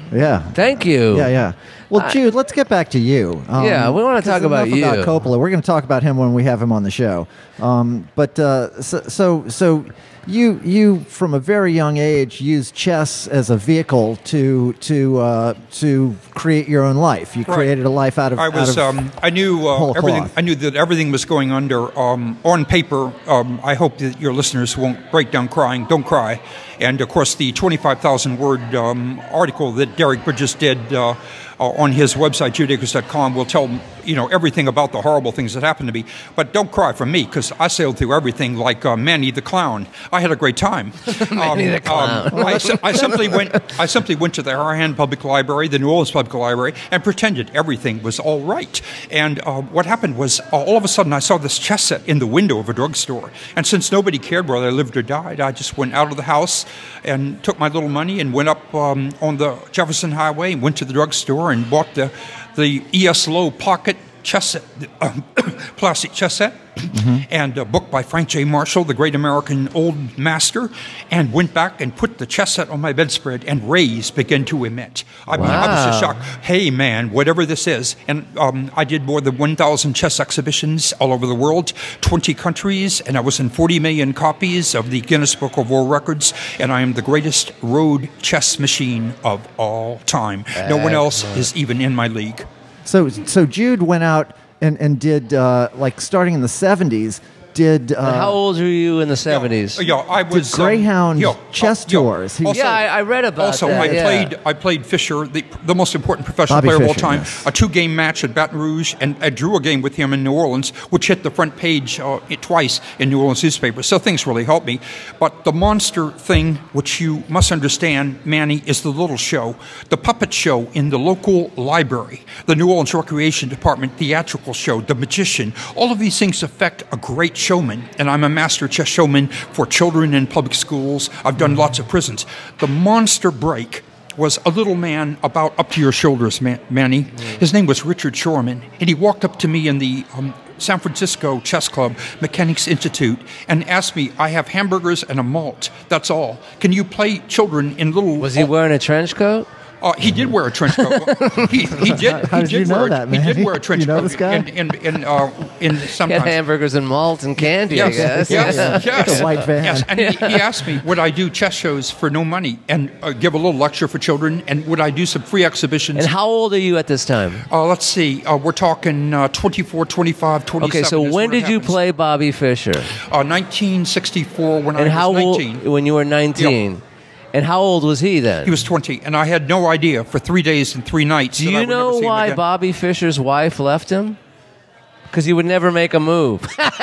Yeah. Thank you. Yeah, yeah. Well, I- Jude, let's get back to you. Um, Yeah, we wanna 'cause talk about enough you. about Coppola. We're going to talk about him when we have him on the show. Um, but uh, so, so, so you, you from a very young age used chess as a vehicle to to uh, to create your own life. You Right. created a life out of. I was. Out of Um, I knew uh, whole everything. cloth. I knew that everything was going under um, on paper. Um, I hope that your listeners won't break down crying. Don't cry. And of course, the twenty-five thousand word um, article that Derek Bridges did uh, uh, on his website, jude acres dot com, will tell you know everything about the horrible things that happened to me. But don't cry for me, because I sailed through everything like uh, Manny the Clown. I had a great time. Manny the Clown. Um, I, si- I simply went. I simply went to the Harahan Public Library, the New Orleans Public Library, and pretended everything was all right. And uh, what happened was, uh, all of a sudden, I saw this chess set in the window of a drugstore. And since nobody cared whether I lived or died, I just went out of the house and took my little money and went up um, on the Jefferson Highway and went to the drugstore and bought the the E S. Lowe pocket chess set, uh, plastic chess set, mm-hmm. and a book by Frank J. Marshall, the great American old master, and went back and put the chess set on my bedspread, and rays began to emit. I mean, I was just Wow. shocked. Hey, man, whatever this is. And um, I did more than one thousand chess exhibitions all over the world, twenty countries, and I was in forty million copies of the Guinness Book of World Records, and I am the greatest road chess machine of all time. No one else is even in my league. So, so Jude went out and and did uh, like starting in the seventies. Did uh, And how old were you in the seventies? Yeah, I was did Greyhound um, yeah, chess uh, yeah. tours. He- Also- Yeah, I, I read about Also, that. I yeah. played. I played Fisher, the, the most important professional Bobby player of all Fischer, time. yes. A two-game match at Baton Rouge, and I drew a game with him in New Orleans, which hit the front page uh, it, twice in New Orleans newspapers. So things really helped me. But the monster thing, which you must understand, Manny, is the little show, the puppet show in the local library, the New Orleans Recreation Department theatrical show, the magician. All of these things affect a great showman, and I'm a master chess showman for children in public schools. I've done lots of prisons. The monster break was a little man about up to your shoulders, Man- Manny. His name was Richard Shoreman, and he walked up to me in the um, San Francisco Chess Club, Mechanics Institute, and asked me, I have hamburgers and a malt. That's all. Can you play children in little... Was he wearing a trench coat? Uh, he did wear a trench coat. he, he did. How he did did you know wear, that, He man? did wear a trench You know coat. this guy? In, in, in, uh, in He sometimes. had hamburgers and malt and candy, I Yes, guess. yes, Yeah. yes. The white van. Yes, and he, he asked me, would I do chess shows for no money and uh, give a little lecture for children, and would I do some free exhibitions? And how old are you at this time? uh, let's see, uh, we're talking uh, twenty-four, twenty-five, twenty-seven. Okay, so is when when it did you happens. play Bobby Fischer? Uh, nineteen sixty-four, when And I how was old nineteen. when you were nineteen? And how old was he then? He was twenty, and I had no idea for three days and three nights. Do that I you would never know see him why again. Bobby Fischer's wife left him? Because he would never make a move.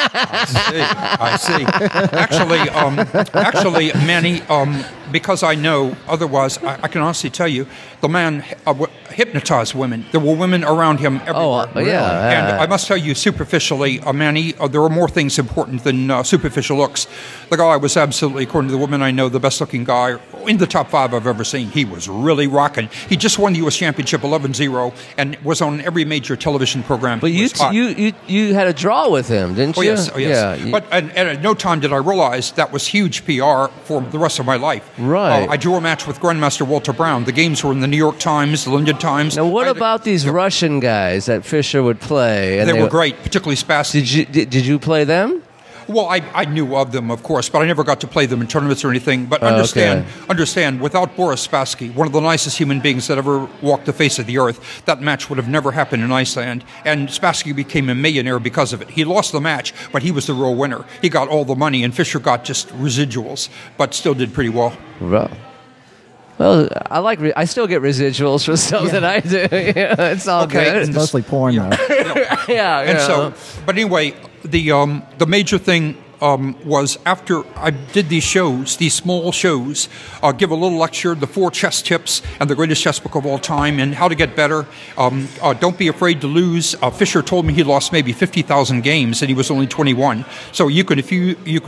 I see. I see. Actually, um, actually, Manny, um, because I know, otherwise, I, I can honestly tell you, the man uh, w- hypnotized women. There were women around him everywhere. Oh, uh, yeah. And uh, I must tell you, superficially, uh, Manny, uh, there are more things important than uh, superficial looks. The guy was absolutely, according to the women I know, the best-looking guy in the top five I've ever seen. He was really rocking. He just won the U S Championship eleven zero and was on every major television program. but He you, was t- hot. you you you had a draw with him, didn't Oh you? yes, oh yes. Yeah. you- But and, and at no time did I realize that was huge P R for the rest of my life. Right. Uh, I drew a match with Grandmaster Walter Brown. The games were in the New York Times, the London Times. now, what I- about these Russian guys that Fischer would play? And They were great, particularly Spassky. Did you did, did you play them? Well, I, I knew of them, of course, but I never got to play them in tournaments or anything. But Oh, understand, okay. understand, without Boris Spassky, one of the nicest human beings that ever walked the face of the earth, that match would have never happened in Iceland. And Spassky became a millionaire because of it. He lost the match, but he was the real winner. He got all the money, and Fischer got just residuals, but still did pretty well. Well, well, I like. Re- I still get residuals for stuff that I do. Yeah, it's all Okay, good. It's mostly porn, though. yeah, And yeah. so, but anyway, the um, the major thing um, was after I did these shows, these small shows, uh, give a little lecture, the four chess tips and the greatest chess book of all time, and how to get better. Um, uh, don't be afraid to lose. Uh, Fischer told me he lost maybe fifty thousand games, and he was only twenty-one. So you can, if you you can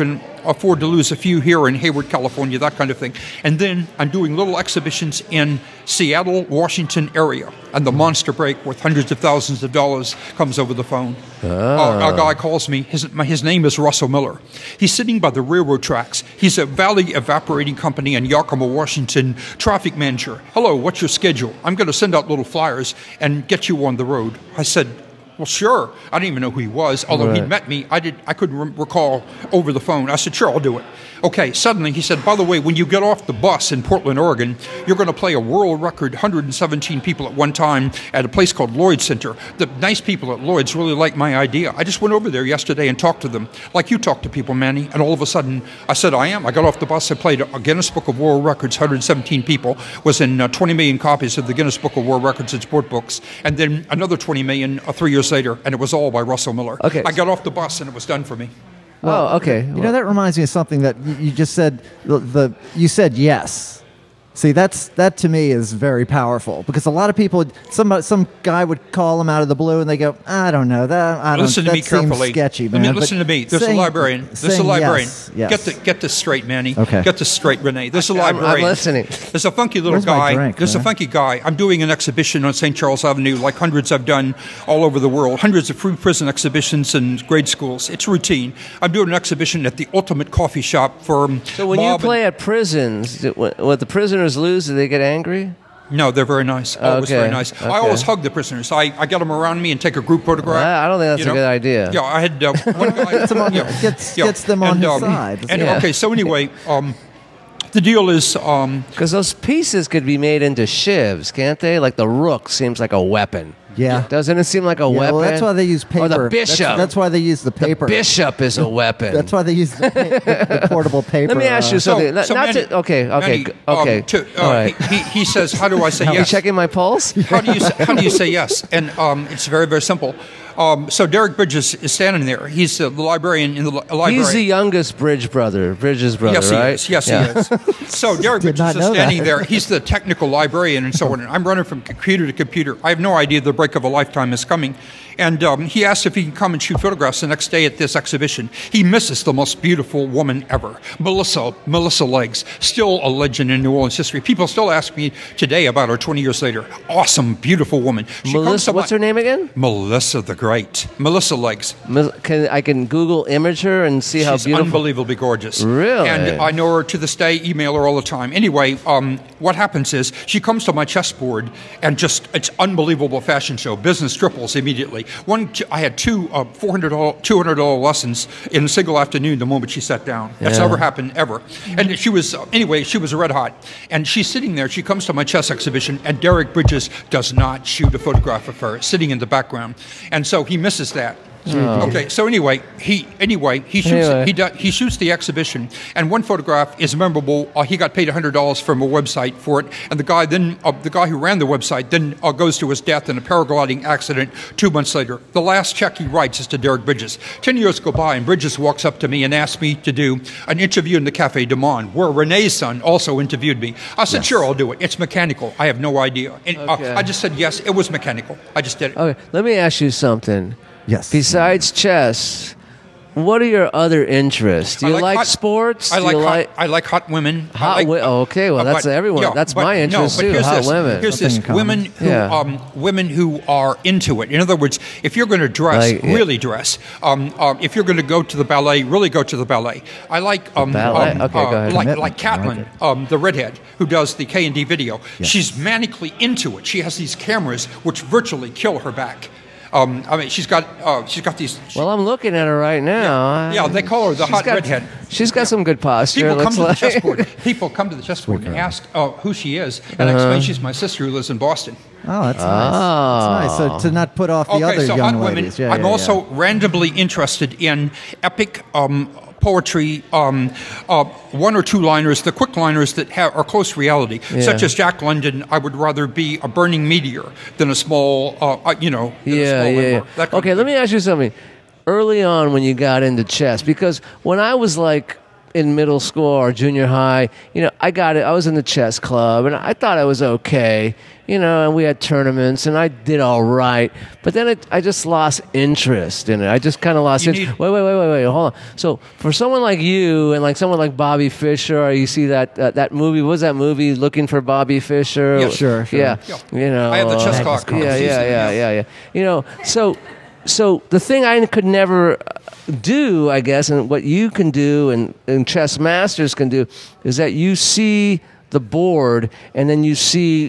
afford to lose a few here in Hayward, California, that kind of thing. And then I'm doing little exhibitions in Seattle, Washington area. And the monster break worth hundreds of thousands of dollars comes over the phone. Oh. Uh, a guy calls me. His, my, his name is Russell Miller. He's sitting by the railroad tracks. He's a Valley Evaporating Company in Yakima, Washington, traffic manager. Hello, what's your schedule? I'm going to send out little flyers and get you on the road. I said, well, sure. I didn't even know who he was. Although Right. he met me, I did. I couldn't re- recall over the phone. I said, sure, I'll do it. Okay, suddenly he said, by the way, when you get off the bus in Portland, Oregon, you're going to play a world record one hundred seventeen people at one time at a place called Lloyd Center. The nice people at Lloyd's really like my idea. I just went over there yesterday and talked to them, like you talk to people, Manny, and all of a sudden I said, I am. I got off the bus, I played a Guinness Book of World Records, one hundred seventeen people, was in uh, twenty million copies of the Guinness Book of World Records and sport books, and then another twenty million uh, three years later, and it was all by Russell Miller. Okay. I got off the bus and it was done for me. Oh, okay. You know, that reminds me of something that you, you just said. The, the you said yes. See, that's that to me is very powerful because a lot of people, some some guy would call them out of the blue and they go, I don't know that. I don't. Listen to that me seems carefully. sketchy, Let man. me, But listen to me. There's saying- a librarian. There's a saying librarian. Yes, yes. Get the get this straight, Manny. Okay. Get this straight, Renee. There's a I'm- I'm librarian. listening. There's a funky little Where's my guy. drink, There's a man? funky guy. I'm doing an exhibition on Saint Charles Avenue, like hundreds I've done all over the world. Hundreds of free prison exhibitions in grade schools. It's routine. I'm doing an exhibition at the Ultimate Coffee Shop for. um, So when Bob you and- play at prisons, do- when when the prisoners lose, do they get angry? No, they're very nice. Always Okay, very nice. okay. I always hug the prisoners. I, I get them around me and take a group photograph. I- I don't think that's you a know? good idea. Yeah, I had uh, one guy. yeah, Gets- yeah. gets them on And, his um, side. And, Yeah. Okay, so anyway, um, the deal is. Um, Because those pieces could be made into shivs, can't they? Like the rook seems like a weapon. Yeah. Doesn't it seem like a Yeah, weapon? well, that's why they use paper. Or the That's- bishop. That's, why they use the paper. Bishop is a weapon. That's why they use the, pa- the, the portable paper. Let me ask you uh, something. Not- not Manny- to- okay, okay, Manny, g- okay. Um, to, uh, All right. he, he says, "How do I say Are you yes?" checking my pulse? How do you say, how do you say yes? And um, it's very very simple. Um, so Derek Bridges is standing there. He's uh, the librarian in the li- library. He's the youngest Bridge brother, Bridges brother, Yes, he right? is. Yes, Yeah. he is. So Derek Did Bridges not is know standing that. there. He's the technical librarian and so on. And I'm running from computer to computer. I have no idea the break of a lifetime is coming. And um, he asked if he can come and shoot photographs the next day at this exhibition. He misses the most beautiful woman ever, Melissa, Melissa Legs, still a legend in New Orleans history. People still ask me today about her twenty years later. Awesome, beautiful woman. She comes Melissa, to what's my- her name again? Melissa the Great. Melissa Legs. Mel- Can I can Google image her and see how She's beautiful? unbelievably gorgeous. Really? And I know her to this day, email her all the time. Anyway, um, what happens is she comes to my chessboard and just, it's unbelievable fashion show. Business triples immediately. One, I had two uh, four hundred dollars, two hundred dollars lessons in a single afternoon the moment she sat down. That's Yeah. never happened, ever. And she was, uh, anyway, she was red hot. And she's sitting there, she comes to my chess exhibition, and Derek Bridges does not shoot a photograph of her sitting in the background. And so he misses that. Okay, so anyway, he anyway he shoots Anyway. he do, he shoots the exhibition, and one photograph is memorable. Uh, he got paid a hundred dollars from a website for it, and the guy then uh, the guy who ran the website then uh, goes to his death in a paragliding accident two months later. The last check he writes is to Derek Bridges. Ten years go by, and Bridges walks up to me and asks me to do an interview in the Cafe du Monde, where Renee's son also interviewed me. I said, "Sure, I'll do it. It's mechanical. I have no idea." And, uh, Okay. I just said yes. It was mechanical. I just did it. Okay, let me ask you something. Yes. Besides chess, what are your other interests? Do I you like like, hot- sports? I Do like, you hot, like I like hot women. I hot like, wi- oh, okay, well, uh, that's but- everyone. yeah, That's but- my interest no, but too. here's Hot this, women. Here's Something this: in common. women who, Yeah. um, women who are into it. In other words, if you're going to dress, Like, yeah. really dress. Um, um, if you're going to go to the ballet, really go to the ballet. I like um, ballet? um, Okay, go uh, ahead. like Commitment. like I like Catelyn, it. um, the redhead who does the K and D video. Yes. She's manically into it. She has these cameras which virtually kill her back. Um, I mean, she's got uh, she's got these. Well, I'm looking at her right now. Yeah, they call her the She's hot got- redhead. She's got some good posture. People it come looks to the like. chessboard. People come to the chessboard and ask uh, who she is, and I Uh-huh. explain she's my sister who lives in Boston. Oh, that's nice. That's nice. So to not put off the Okay, other so young hot women. ladies. Yeah, I'm yeah, also yeah. randomly interested in epic um, poetry, um, uh, one or two liners, the quick liners that have, are close to reality, Yeah. such as Jack London. I would rather be a burning meteor than a small, uh, uh, you know, than a Yeah, small yeah, ember. yeah. That kind Okay, of let thing. me ask you something. Early on, when you got into chess, because when I was like in middle school or junior high, you know, I got it. I was in the chess club, and I thought I was okay, you know, and we had tournaments, and I did all right. But then it, I just lost interest in it. I just kind of lost You interest. need- Wait, wait, wait, wait, wait. Hold on. So for someone like you and like someone like Bobby Fischer, or you see that uh, that movie, what was that movie, Looking for Bobby Fischer? Yeah, sure, sure. Yeah. Yeah. You know. I have the chess uh, clock. Yeah, yeah, season, yeah, yeah, yeah. You know, so so the thing I could never do, I guess, and what you can do and, and chess masters can do is that you see the board and then you see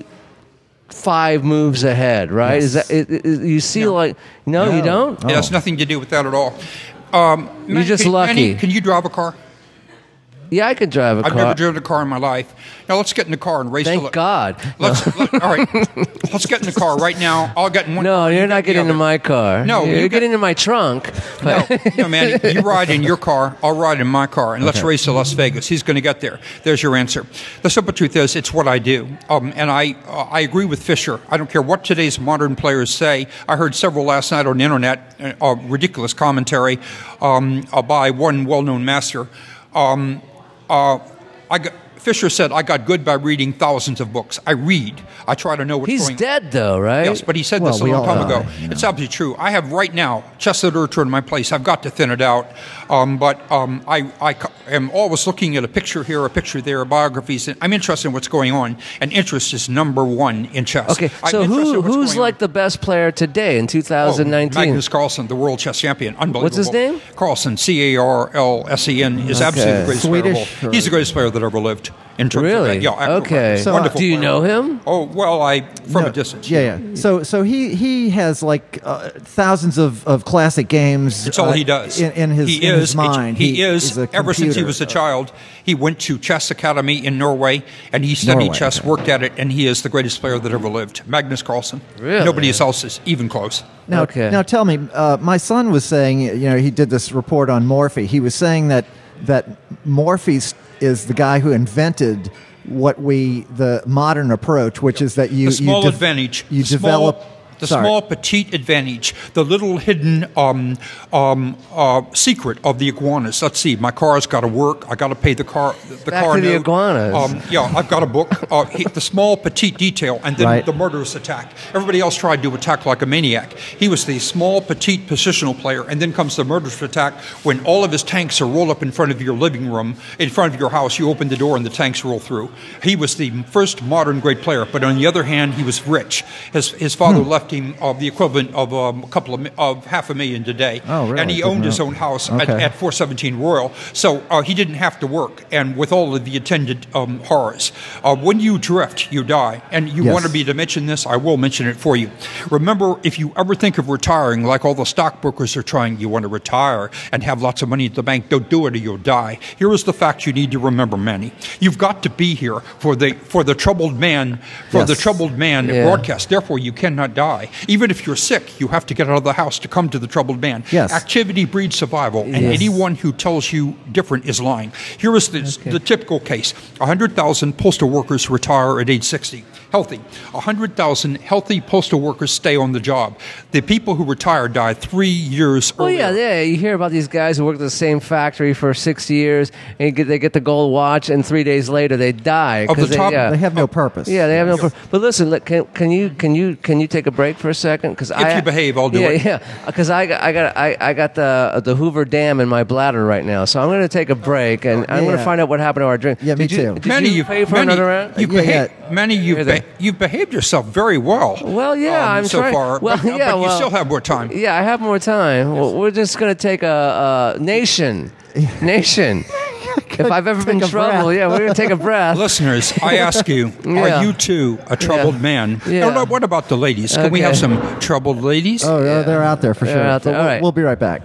five moves ahead, right? Yes. Is that it, it, you see No. like no, No. you don't? It has nothing to do with that at all. Um, Manny, just can, lucky. Manny, can you drive a car? Yeah, I could drive a I've car. never driven a car in my life. Now let's get in the car and race. Thank to God. Let's let, all right. Let's get in the car right now. I'll get in one. No, car, you you're get not in the getting into other. my car. No, you're you get- getting into my trunk. No, no, man. You ride in your car. I'll ride in my car, and let's race to Las Vegas. He's going to get there. There's your answer. The simple truth is, it's what I do, um, and I uh, I agree with Fisher. I don't care what today's modern players say. I heard several last night on the internet, uh, uh, ridiculous commentary um, uh, by one well-known master. Um, uh, I got, Fisher said, I got good by reading thousands of books. I read. I try to know what's He's going on. dead though, right? Yes, but he said Well, this a we long all time die, ago. you know. It's absolutely true. I have right now chess literature in my place. I've got to thin it out, um, but um, I, I co- am always looking at a picture here, a picture there, biographies. And I'm interested in what's going on, and interest is number one in chess. Okay, I'm so interested who in what's who's going like on. the best player today in two thousand nineteen? Oh, Magnus Carlsen, the world chess champion. Unbelievable. What's his name? Carlsen, C A R L S E N, is absolutely the greatest player of Swedish, all. or- He's the greatest player that ever lived. In terms Really? of that. Yeah, I- Okay. So, uh, wonderful Do you player. know him? Oh, well, I, from No, a distance. Yeah, yeah. So, so he he has like uh, thousands of, of classic games. That's all uh, he does. in, in his he in is, his mind. He, is, a ever since he computer. was a child, he went to Chess Academy in Norway, and he studied Norway, chess, okay. worked at it, and he is the greatest player that ever lived. Magnus Carlsen. Really? Nobody else is even close. Now, Okay. now tell me, uh, my son was saying, you know, he did this report on Morphy. He was saying that that Morphy is the guy who invented what we the modern approach, which is that you The small you de- advantage. you the small- develop the sorry. small petite advantage, the little hidden um, um, uh, secret of the iguanas. Let's see, my car's got to work. I got to pay the car. The Back car to the note. iguanas. Um, yeah, I've got a book. Uh, he, the small petite detail, and then Right. the murderous attack. Everybody else tried to attack like a maniac. He was the small petite positional player, and then comes the murderous attack when all of his tanks are rolled up in front of your living room, in front of your house. You open the door and the tanks roll through. He was the first modern great player, but on the other hand, he was rich. His his father Hmm. left him uh, the equivalent of um, a couple of mi- of half a million today, Oh, really? and he Didn't owned his know. own house at, Okay. at four seventeen Royal, so uh, he didn't have to work, and with all of the attendant um, horrors. Uh, when you drift, you die, and you Yes. wanted me to mention this, I will mention it for you. Remember, if you ever think of retiring, like all the stockbrokers are trying, you want to retire and have lots of money at the bank, don't do it or you'll die. Here is the fact you need to remember, Manny. You've got to be here for the for the troubled man, for Yes. the troubled man Yeah. broadcast. Therefore, you cannot die. Even if you're sick, you have to get out of the house to come to the troubled man. Yes. Activity breeds survival, and Yes. anyone who tells you different is lying. Here is the, the typical case. one hundred thousand postal workers retire at age sixty, healthy. one hundred thousand healthy postal workers stay on the job. The people who retire die three years Well, earlier. yeah, yeah. You hear about these guys who work at the same factory for six years, and you get, they get the gold watch, and three days later they die. Of the 'cause they, top- yeah. They have no purpose. Yeah, they have no. But listen, look, can, can you can you can you take a break for a second? Because If I, you behave, I'll do yeah, it. Yeah, Because I got I got I, I got the the Hoover Dam in my bladder right now, so I'm going to take a break, and I'm going Yeah. to find out what happened to our drink. Yeah, me did you, too. Did Manny, you you've, pay for Manny, another round? you've, Yeah, behaved, yeah. Manny, you've, Here they- be- you've behaved yourself very well. Well, yeah, um, I'm so trying. far. Well, but, yeah, but you well, still have more time. Yeah, I have more time. Well, we're just going to take a, a nation. Nation. If I've ever been in Take a trouble, breath. yeah, we're going to take a breath. Listeners, I ask you, Yeah. are you too a troubled Yeah. man? Yeah. No, no, what about the ladies? Can we Okay. have some troubled ladies? Oh, yeah. they're out there for They're sure. out there. But All we'll, right. we'll be right back.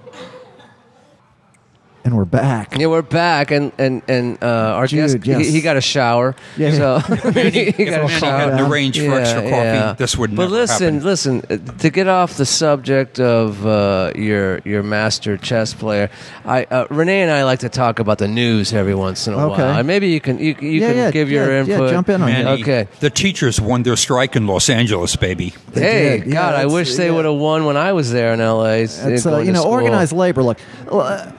And we're back. Yeah, we're back, and and and uh, our Jude, guest yes. he, he got a shower. Yeah. So he if got a Manny shower. hadn't arranged for extra coffee, this would But never listen, happen. listen. uh, To get off the subject of uh, your your master chess player, I uh, Renee and I like to talk about the news every once in a Okay. while. And maybe you can you, you Yeah, can yeah, give your yeah, yeah, input. jump in on Manny, Okay. the teachers won their strike in Los Angeles, baby. They Hey, did. Yeah, God! I that's- wish they yeah. would have won when I was there in L A. It's, uh, you know, organized labor. Look, uh,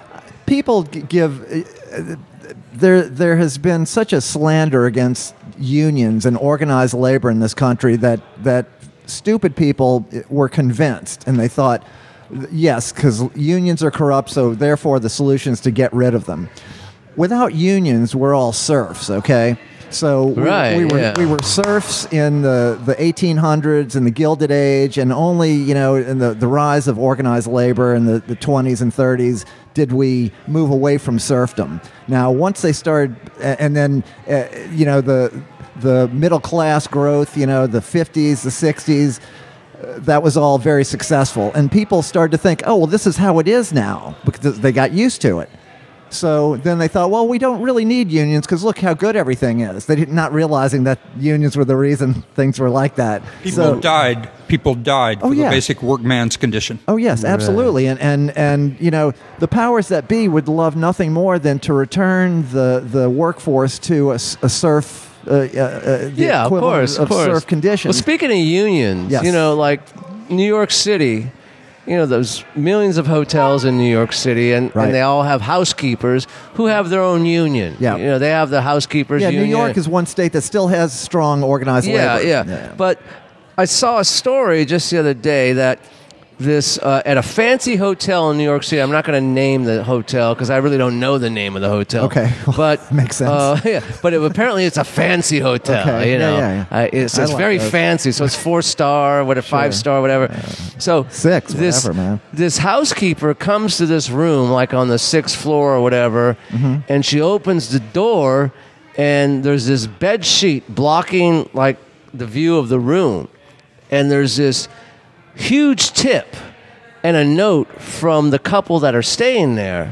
people g- give. Uh, there, there has been such a slander against unions and organized labor in this country that that stupid people were convinced, and they thought, yes, because unions are corrupt, so therefore the solution is to get rid of them. Without unions, we're all serfs. Okay. So we, right, we were yeah. we were serfs in the, the eighteen hundreds and the Gilded Age, and only you know in the, the rise of organized labor in the, the twenties and thirties did we move away from serfdom. Now, once they started, and then uh, you know the the middle class growth, you know the fifties, the sixties. Uh, that was all very successful, and people started to think, oh well, this is how it is now, because they got used to it. So then they thought, well, we don't really need unions because look how good everything is. They did not realizing that unions were the reason things were like that. People so, died. People died Oh, for yeah. the basic workman's condition. Oh yes, absolutely. And and and you know the powers that be would love nothing more than to return the the workforce to a, s- a serf. Uh, uh, uh, the Yeah, of equivalent course, of of course. serf conditions. Well, speaking of unions, Yes. you know, like New York City, you know, there's millions of hotels in New York City, and, Right. and they all have housekeepers who have their own union. Yeah. You know, they have the housekeepers yeah, union. New York is one state that still has strong organized yeah, labor. yeah, But I saw a story just the other day that this uh, at a fancy hotel in New York City. I'm not going to name the hotel because I really don't know the name of the hotel. Okay, well, but makes sense. Uh, yeah, but it, apparently it's a fancy hotel. Okay, You yeah, know, yeah, yeah. Uh, it's, I it's like very those. fancy. So it's four star, what a five star, whatever. So Six, this, whatever, man. This housekeeper comes to this room, like on the sixth floor or whatever, Mm-hmm. and she opens the door, and there's this bed sheet blocking like the view of the room, and there's this huge tip and a note from the couple that are staying there,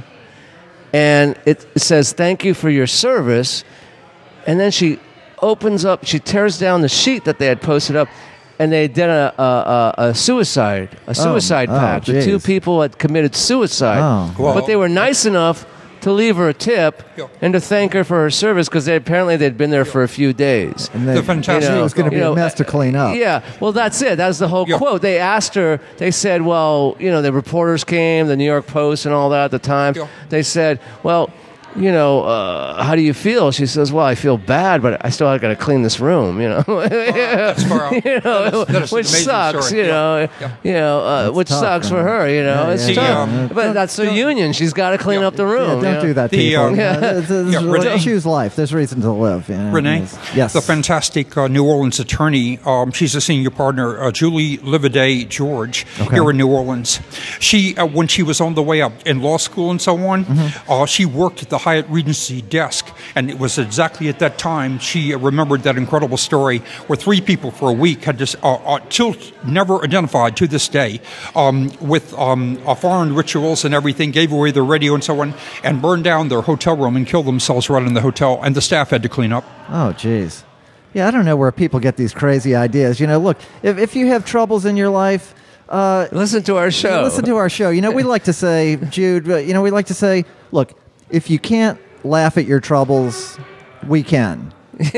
and it, it says thank you for your service. And then she opens up, she tears down the sheet that they had posted up, and they did a, a, a, a suicide, a suicide oh, pact. The two geez. people had committed suicide, Oh. Well- but they were nice enough to leave her a tip Yeah. and to thank her for her service because they apparently they'd been there for a few days. And they, The fantastic- it was going to be You know, a mess to clean up. Yeah, well, that's it. That's the whole Yeah. quote. They asked her, they said, well, you know, the reporters came, the New York Post and all that at the time. Yeah. They said, well, you know, uh, how do you feel? She says, well, I feel bad, but I still got to clean this room, you know. That's far out. You know, That is- that is an which amazing sucks, story. you know, Yeah. Yeah. you know, uh, which tough, sucks for man. her, you know. Yeah, it's yeah, tough. yeah. But that's the union. She's got to clean Yeah. up the room. Yeah, you don't know? do that, The, people. um, Uh, this is- Yeah, Renee. choose life. There's reason to live. You know? Renee, Yes. the fantastic uh, New Orleans attorney, um, she's a senior partner, uh, Julie Livaday George, Okay. here in New Orleans. She, uh, when she was on the way up in law school and so on, Mm-hmm. uh, she worked at the Hyatt Regency desk, and it was exactly at that time she uh, remembered that incredible story where three people for a week had just, uh, uh, till never identified to this day, um, with um, uh, foreign rituals and everything, gave away their radio and so on, and burned down their hotel room and killed themselves right in the hotel, and the staff had to clean up. Oh, geez. Yeah, I don't know where people get these crazy ideas. You know, look, if, if you have troubles in your life, uh, Listen to our show. listen to our show. You know, we like to say, Jude, uh, you know, we like to say, look, if you can't laugh at your troubles, we can.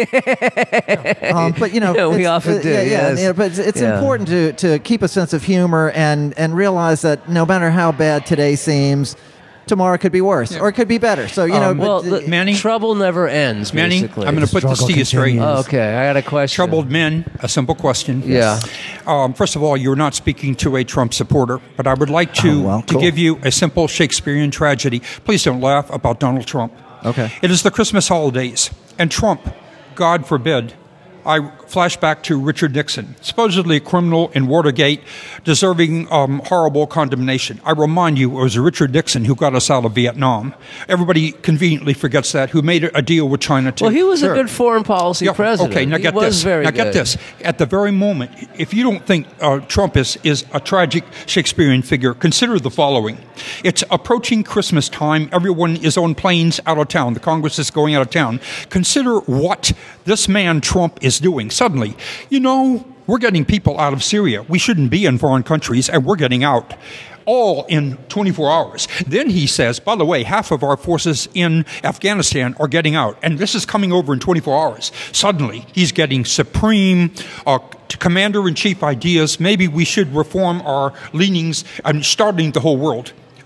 um, but you know, Yeah, we it's- often uh, do, Yeah, yeah, yes. yeah, but it's, it's Yeah. important to, to keep a sense of humor and and realize that no matter how bad today seems, tomorrow could be worse or it could be better. So you know, Um, but, Well, uh, the, Manny? trouble never ends, Manny, basically. I'm going to put this Struggle to you straight. continues. Oh, okay, I got a question. Troubled men, a simple question. Yeah. Um, first of all, you're not speaking to a Trump supporter, but I would like to, Oh, well, to cool. give you a simple Shakespearean tragedy. Please don't laugh about Donald Trump. Okay. It is the Christmas holidays, and Trump, God forbid, I flash back to Richard Nixon, supposedly a criminal in Watergate, deserving um, horrible condemnation. I remind you, it was Richard Nixon who got us out of Vietnam. Everybody conveniently forgets that, who made a deal with China too. Well, he was Sure. a good foreign policy Yeah, president. Okay, now he get was this. Very now good. get this. At the very moment, if you don't think uh, Trump is, is a tragic Shakespearean figure, consider the following. It's approaching Christmas time. Everyone is on planes out of town. The Congress is going out of town. Consider what this man Trump is doing. Suddenly, you know, we're getting people out of Syria. We shouldn't be in foreign countries, and we're getting out. All in twenty-four hours. Then he says, by the way, half of our forces in Afghanistan are getting out, and this is coming over in twenty-four hours. Suddenly, he's getting supreme uh, commander-in-chief ideas. Maybe we should reform our leanings and starting the whole world.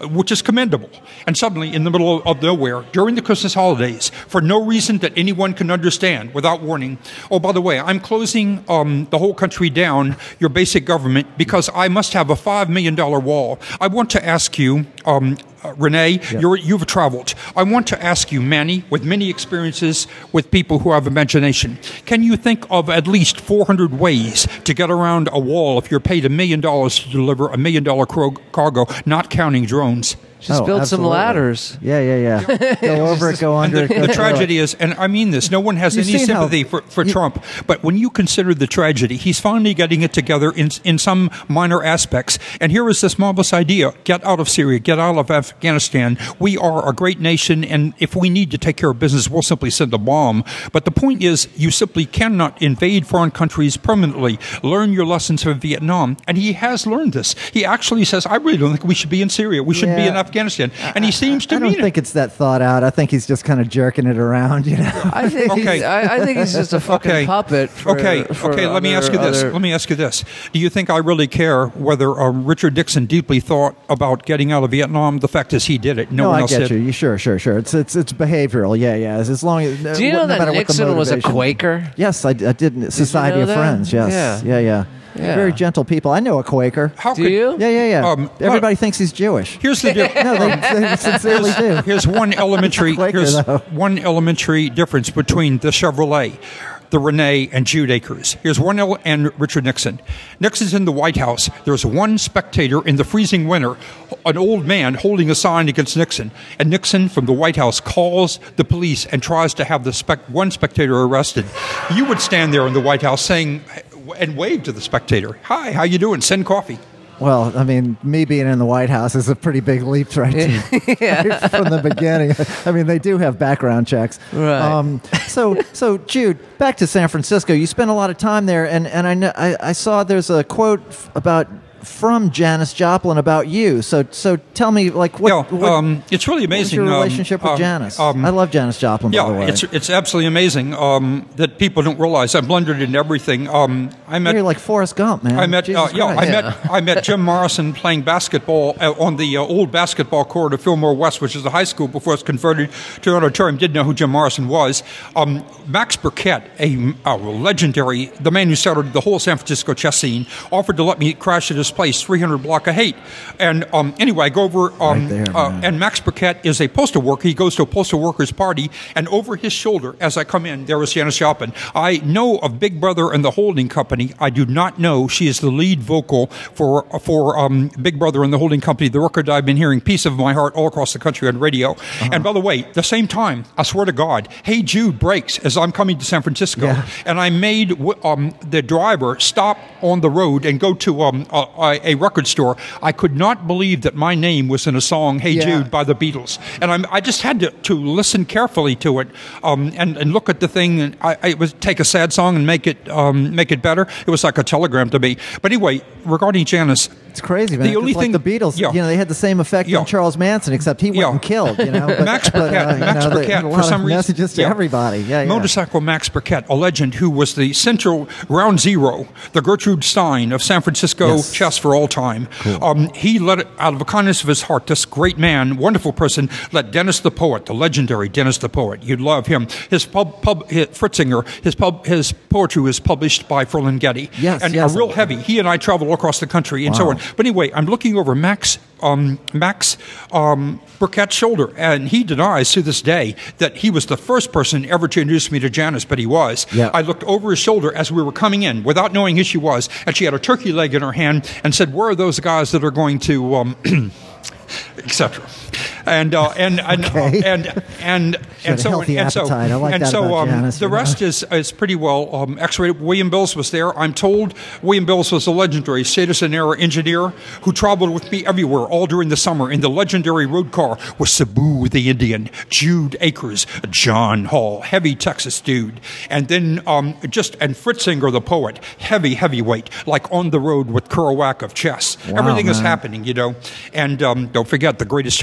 which is commendable. And suddenly, in the middle of nowhere, during the Christmas holidays, for no reason that anyone can understand, without warning, oh, by the way, I'm closing um, the whole country down, your basic government, because I must have a five million dollars wall. I want to ask you, um, uh, Renee, Yep. you're, you've traveled. I want to ask you, Manny, with many experiences with people who have imagination, can you think of at least four hundred ways to get around a wall if you're paid a million dollars to deliver a million dollar cro- cargo, not counting drones? Just Oh, build some absolutely. ladders. Yeah, yeah, yeah. Go over it, go And under the, it. Go the through tragedy it. is, and I mean this, no one has You've any seen how- sympathy for, for you- Trump, but when you consider the tragedy, he's finally getting it together in in some minor aspects. And here is this marvelous idea: get out of Syria, get out of Afghanistan. We are a great nation, and if we need to take care of business, we'll simply send a bomb. But the point is, you simply cannot invade foreign countries permanently. Learn your lessons from Vietnam. And he has learned this. He actually says, I really don't think we should be in Syria. We shouldn't be Yeah. in Afghanistan. And he seems to I don't mean think it. it's that thought out. I think he's just kind of jerking it around, you know. I think Okay. he's, I, I think he's just a fucking Okay. puppet. For, okay, for okay. Let me other- ask you this. other- Let me ask you this. Do you think I really care whether uh, Richard Nixon deeply thought about getting out of Vietnam? The fact is, he did it. No, No, one I else get did. you. you. Sure, sure, sure. It's it's it's behavioral. Yeah, yeah. As, as long as Do you no know that matter what the Nixon was a motivation. Quaker? Yes, I, I did. Society know of that? Friends. Yes. Yeah. Yeah, yeah. Yeah. Very gentle people. I know a Quaker. How Do could, you? Yeah, yeah, yeah. Um, Everybody thinks he's Jewish. Here's the deal. No, they, they sincerely do. Here's one elementary. Quaker, here's though. one elementary difference between the Chevrolet, the Renee, and Jude Acers. Here's one ele- and Richard Nixon. Nixon's in the White House. There's one spectator in the freezing winter, an old man holding a sign against Nixon, and Nixon from the White House calls the police and tries to have the spec- one spectator arrested. You would stand there in the White House saying and wave to the spectator. Hi, how you doing? Send coffee. Well, I mean, me being in the White House is a pretty big leap right, to, right from the beginning. I mean, they do have background checks. Right. Um, so, so Jude, back to San Francisco. You spent a lot of time there, and, and I, know, I I saw there's a quote f- about from Janis Joplin about you. So, so tell me, like, what, Yeah, what, um, it's really what was amazing. your um, relationship with um, Janis? um, I love Janis Joplin, Yeah, by the way. it's it's absolutely amazing um, that people don't realize. I blundered into everything. Um, I met You're like Forrest Gump, man. I met uh, Jesus yeah, I Christ. met I met Jim Morrison playing basketball uh, on the uh, old basketball court of Fillmore West, which is a high school before it's converted to an auditorium. Didn't know who Jim Morrison was. Um, Max Burkett, a, a legendary, the man who started the whole San Francisco chess scene, offered to let me crash at his place, three hundred block of hate. And um, anyway, I go over, um, Right there, uh, man. and Max Burkett is a postal worker. He goes to a postal workers party, and over his shoulder, as I come in, there was Janis Joplin. I know of Big Brother and the Holding Company. I do not know she is the lead vocal for for um, Big Brother and the Holding Company, the record I've been hearing, Piece of My Heart, all across the country on radio. Uh-huh. And by the way, the same time, I swear to God, Hey Jude breaks as I'm coming to San Francisco, Yeah. and I made w- um, the driver stop on the road and go to um, a, a record store. I could not believe that my name was in a song, Hey Yeah. Jude, by the Beatles. And I'm, I just had to, to listen carefully to it um, and, and look at the thing. And I, I would take a sad song and make it um, make it better. It was like a telegram to me. But anyway, regarding Janis, It's crazy, man. The 'cause only like thing- the Beatles, yeah. you know, they had the same effect Yeah. on Charles Manson, except he went Yeah. and killed, you know. But, Max but, Burkett, uh, you Max know, they Burkett, had a for lot some of reason, messages to yeah. everybody. Yeah, yeah. Motorcycle Max Burkett, a legend who was the central ground zero, the Gertrude Stein of San Francisco Yes. chess for all time. Um, he let it, out of the kindness of his heart, this great man, wonderful person, let Dennis the Poet, the legendary Dennis the Poet, you'd love him. His pub, pub his, Fritzinger, his pub, his poetry was published by Ferlinghetti. Yes, and yes. a real heavy. He and I travel all across the country and so Wow. on. But anyway, I'm looking over Max um, Max um, Burkett's shoulder, and he denies to this day that he was the first person ever to introduce me to Janis, but he was. Yeah. I looked over his shoulder as we were coming in, without knowing who she was, and she had a turkey leg in her hand, and said, "Where are those guys that are going to?" Um, et cetera. And uh, and and, Okay. and and had and a so healthy and so appetite. I like and that so about um, Janis, the you know. rest is is pretty well um, X-rated. William Bills was there. I'm told William Bills was a legendary citizen-era engineer who traveled with me everywhere all during the summer in the legendary road car with Sabu the Indian, Jude Acres, John Hall, heavy Texas dude, and then um, just and Fritzinger the poet, heavy heavyweight, like on the road with Kerouac of chess. Wow, Everything is man. happening, you know. And um, don't forget the greatest chess master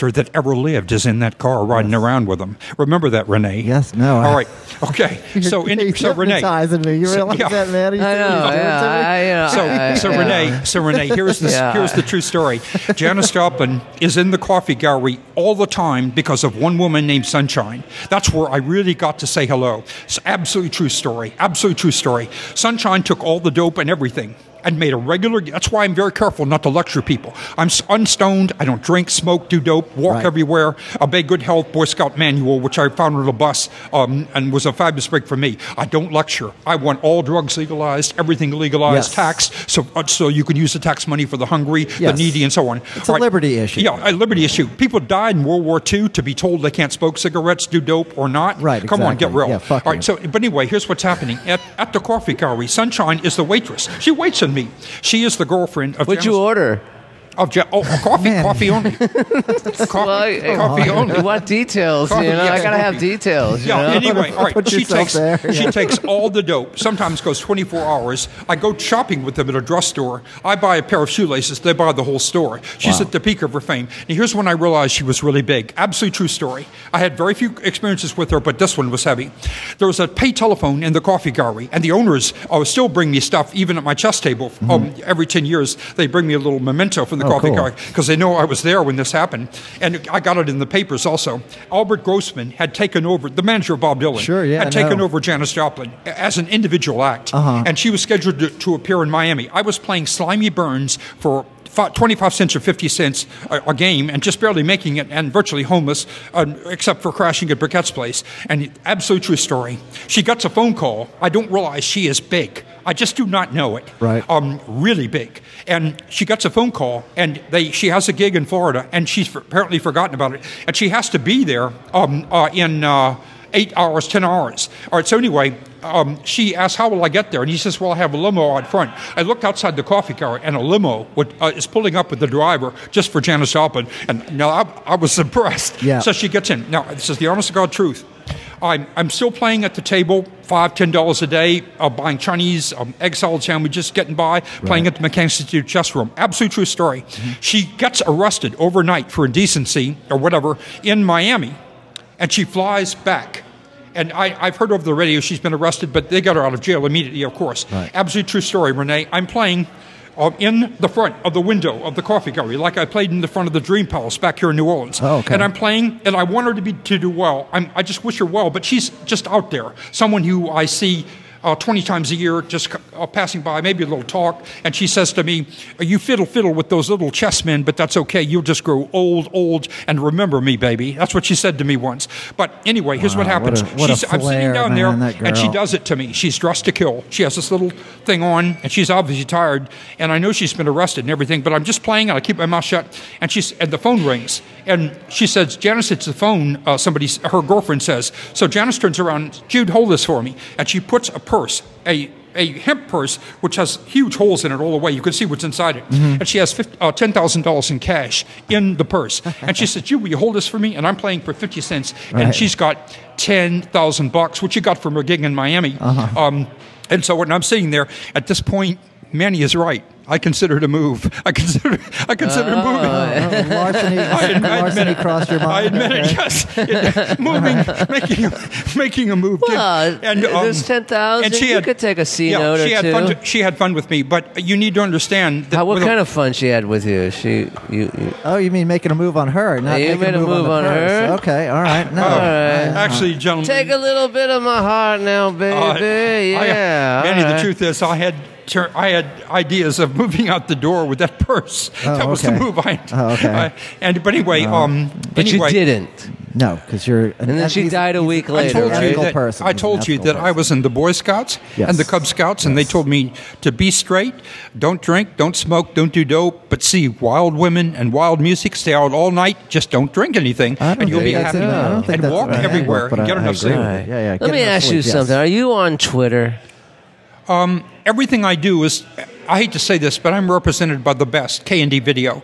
actor that ever lived is in that car riding Yes. around with them. Remember that, Renee? Yes, no. All I- right. Okay. So, in, You're so Renee. hypnotizing me. You So- realize yeah. that, man? You I think know. he's doing Yeah, to me? I, you know, So, I- so yeah. Renee, so Renee, here's the Yeah. here's the true story. Janis Joplin is in the coffee gallery all the time because of one woman named Sunshine. That's where I really got to say hello. It's absolutely true story. Absolutely true story. Sunshine took all the dope and everything and made a regular. That's why I'm very careful not to lecture people. I'm s- unstoned. I don't drink, smoke, do dope, walk Right. everywhere. Obey Good Health Boy Scout manual, which I found on a bus, um, and was a fabulous break for me. I don't lecture. I want all drugs legalized, everything legalized, Yes. taxed, so uh, so you can use the tax money for the hungry, Yes. the needy, and so on. It's a All right. liberty issue. Yeah, a liberty issue. People died in World War Two to be told they can't smoke cigarettes, do dope, or not. Right, Come on, get exactly. real. Yeah, fuck All you. right, so, but anyway, here's what's happening. At, at the coffee gallery, Sunshine is the waitress. She waits on me. She is the girlfriend of What'd Janis- you order? Of Ja- oh, coffee, Man. coffee only. coffee, Well, coffee only. What details? Coffee, you know, yes, I gotta have coffee. details. You Yeah. know? Anyway, all right. Put She yourself takes there, she yeah. takes all the dope. Sometimes goes twenty-four hours. I go shopping with them at a drugstore. I buy a pair of shoelaces. They buy the whole store. She's Wow. at the peak of her fame. And here's when I realized she was really big. Absolutely true story. I had very few experiences with her, but this one was heavy. There was a pay telephone in the coffee gallery, and the owners uh, still bring me stuff, even at my chess table. Um, every ten years, they bring me a little memento from the Mm-hmm. Oh, coffee cool. gallery because they know I was there when this happened. And I got it in the papers also. Albert Grossman had taken over, the manager of Bob Dylan, Sure, yeah, had I taken know. over Janis Joplin as an individual act. Uh-huh. And she was scheduled to, to appear in Miami. I was playing Slimy Burns for fi- twenty-five cents or fifty cents a, a game and just barely making it and virtually homeless, uh, except for crashing at Briquette's place. And absolute true story. She gets a phone call. I don't realize she is big. I just do not know it. Right. Um, really big. And she gets a phone call, and they she has a gig in Florida, and she's for, apparently forgotten about it. And she has to be there um, uh, in uh, eight hours, ten hours. All right, so anyway, um, she asks, how will I get there? And he says, well, I have a limo out front. I looked outside the coffee gallery, and a limo would, uh, is pulling up with the driver just for Janis Joplin. And now I, I was impressed. Yeah. So she gets in. Now, this is the honest to God truth. I'm, I'm still playing at the table, five, ten dollars a day, uh, buying Chinese um, egg salad sandwiches, getting by, playing at the McKinsey Institute chess room. Absolute true story. She gets arrested overnight for indecency or whatever in Miami, and she flies back. And I, I've heard over the radio she's been arrested, but they got her out of jail immediately, of course. Right. Absolute true story, Renee. I'm playing uh, in the front of the window of the coffee gallery, like I played in the front of the Dream Palace back here in New Orleans. Oh, okay. And I'm playing, and I want her to be to do well. I'm, I just wish her well, but she's just out there. Someone who I see uh, twenty times a year, just uh, passing by, maybe a little talk, and she says to me, "You fiddle fiddle with those little chessmen, but that's okay. You'll just grow old, old, and remember me, baby." That's what she said to me once. But anyway, here's what Wow, what happens. a- what a She's, I'm sitting flair, down man, there, that and she girl. does it to me. She's dressed to kill. She has this little thing on, and she's obviously tired. And I know she's been arrested and everything, but I'm just playing, and I keep my mouth shut. And she's and the phone rings, and she says, "Janis, it's the phone." Uh, somebody, her girlfriend says. So Janis turns around, "Jude, hold this for me," and she puts a purse, a a hemp purse, which has huge holes in it all the way. You can see what's inside it. And she has fifty, uh, ten thousand dollars in cash in the purse. And she said, "Jude, will you hold this for me?" And I'm playing for fifty cents. Right. And she's got ten thousand bucks, which she got from her gig in Miami. Uh-huh. Um, and so when I'm sitting there, at this point, Manny is right. I consider to move. I consider I consider Oh, moving. Oh, larceny, I admit larceny it. crossed your I mind. admit it, Okay. yes. It- moving, making, a, making a move. did- Well, there's ten thousand. and she You had- could take a C yeah, note or she had two. Fun to, she had fun with me, but you need to understand that How, what with a- kind of fun she had with you? She, you, you Oh, you mean making a move on her, not You making made a a move, move on, the on purse. her? Okay, all right. No. Oh, right. actually, gentlemen, take a little bit of my heart now, baby. uh, I- yeah, Manny, all the right. truth is, I had tur- I had ideas of moving out the door with that purse. Oh, that was okay. the move I had. Oh, okay. Uh, and but anyway, um, But anyway, you didn't. No, because you're. An, And then she he's- died a he's week an I later, told right? you ethical that person. I He's an told you ethical that I person. was in the Boy Scouts Yes. and the Cub Scouts, and they Yes. told me to be straight, don't drink, don't smoke, don't do dope, but see wild women and wild music, stay out all night, just don't drink anything, I don't and you'll think be that's happy. in- I don't think and that's walk in the everywhere handbook, but and get I- I enough agree sleep. with you. Yeah, yeah. Let get me enough ask you sleep, yes. something. Are you on Twitter? Everything I do is, I hate to say this, but I'm represented by the best, K and D Video.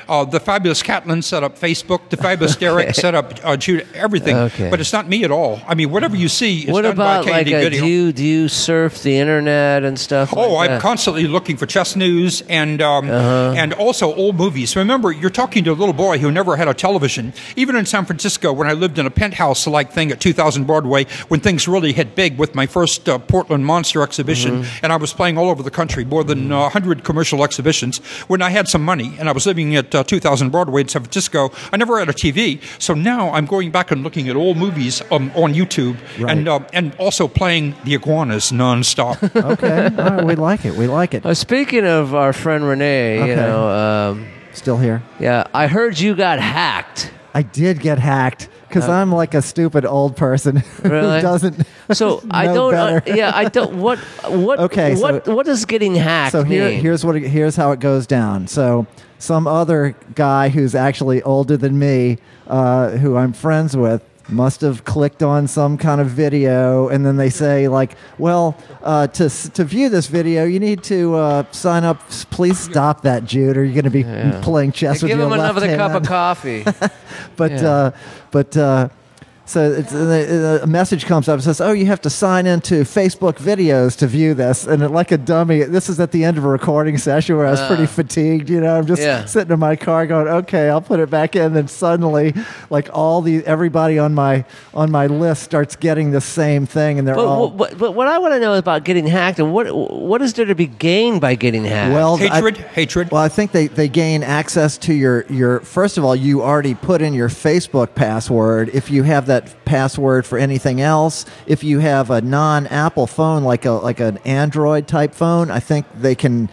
Uh, the fabulous Catlin set up Facebook. The fabulous Derek set up uh, Jude. Everything. Okay. But it's not me at all. I mean, whatever you see is What done about by like K D a, Video. do you do you surf the internet and stuff? Oh, like I'm that? constantly looking for chess news and um, Uh-huh. and also old movies. Remember, you're talking to a little boy who never had a television. Even in San Francisco, when I lived in a penthouse-like thing at two thousand Broadway, when things really hit big with my first uh, Portland Monster exhibition, Mm-hmm. and I was playing all over the country, more than uh, one hundred commercial exhibitions. When I had some money and I was living at uh, two thousand Broadway in San Francisco, I never had a T V. So now I'm going back and looking at old movies um, on YouTube, Right. and uh, and also playing the iguanas nonstop. Okay, all right, we like it. We like it. Uh, speaking of our friend Renee, Okay. you know, um, Still here. yeah, I heard you got hacked. I did get hacked because Uh, I'm like a stupid old person Really? who doesn't. So I know don't. Uh, better. yeah, I don't. What? What? Okay, so- What? what does getting hacked So here, mean? here's what. It, here's how it goes down. So some other guy who's actually older than me, uh, who I'm friends with, must have clicked on some kind of video, and then they say like, "Well, uh, to s- to view this video, you need to uh, sign up. S- Please stop that, Jude, or you're going to be Yeah. playing chess Hey, with give your him left another hand." cup of coffee. But Yeah. uh, but uh, so it's, uh, a message comes up and says, "Oh, you have to sign into Facebook videos to view this." And like a dummy, this is at the end of a recording session where I was Uh. pretty fatigued. You know, I'm just Yeah. sitting in my car going, "Okay, I'll put it back in." Then suddenly, like all the everybody on my on my list starts getting the same thing, and they're But, all. but, but what I want to know about getting hacked, and what what is there to be gained by getting hacked? Well, I- Hatred, hatred. Well, I think they, they gain access to your, your. First of all, you already put in your Facebook password. If you have that password for anything else, if you have a non-Apple phone, like a like an Android type phone, I think they can.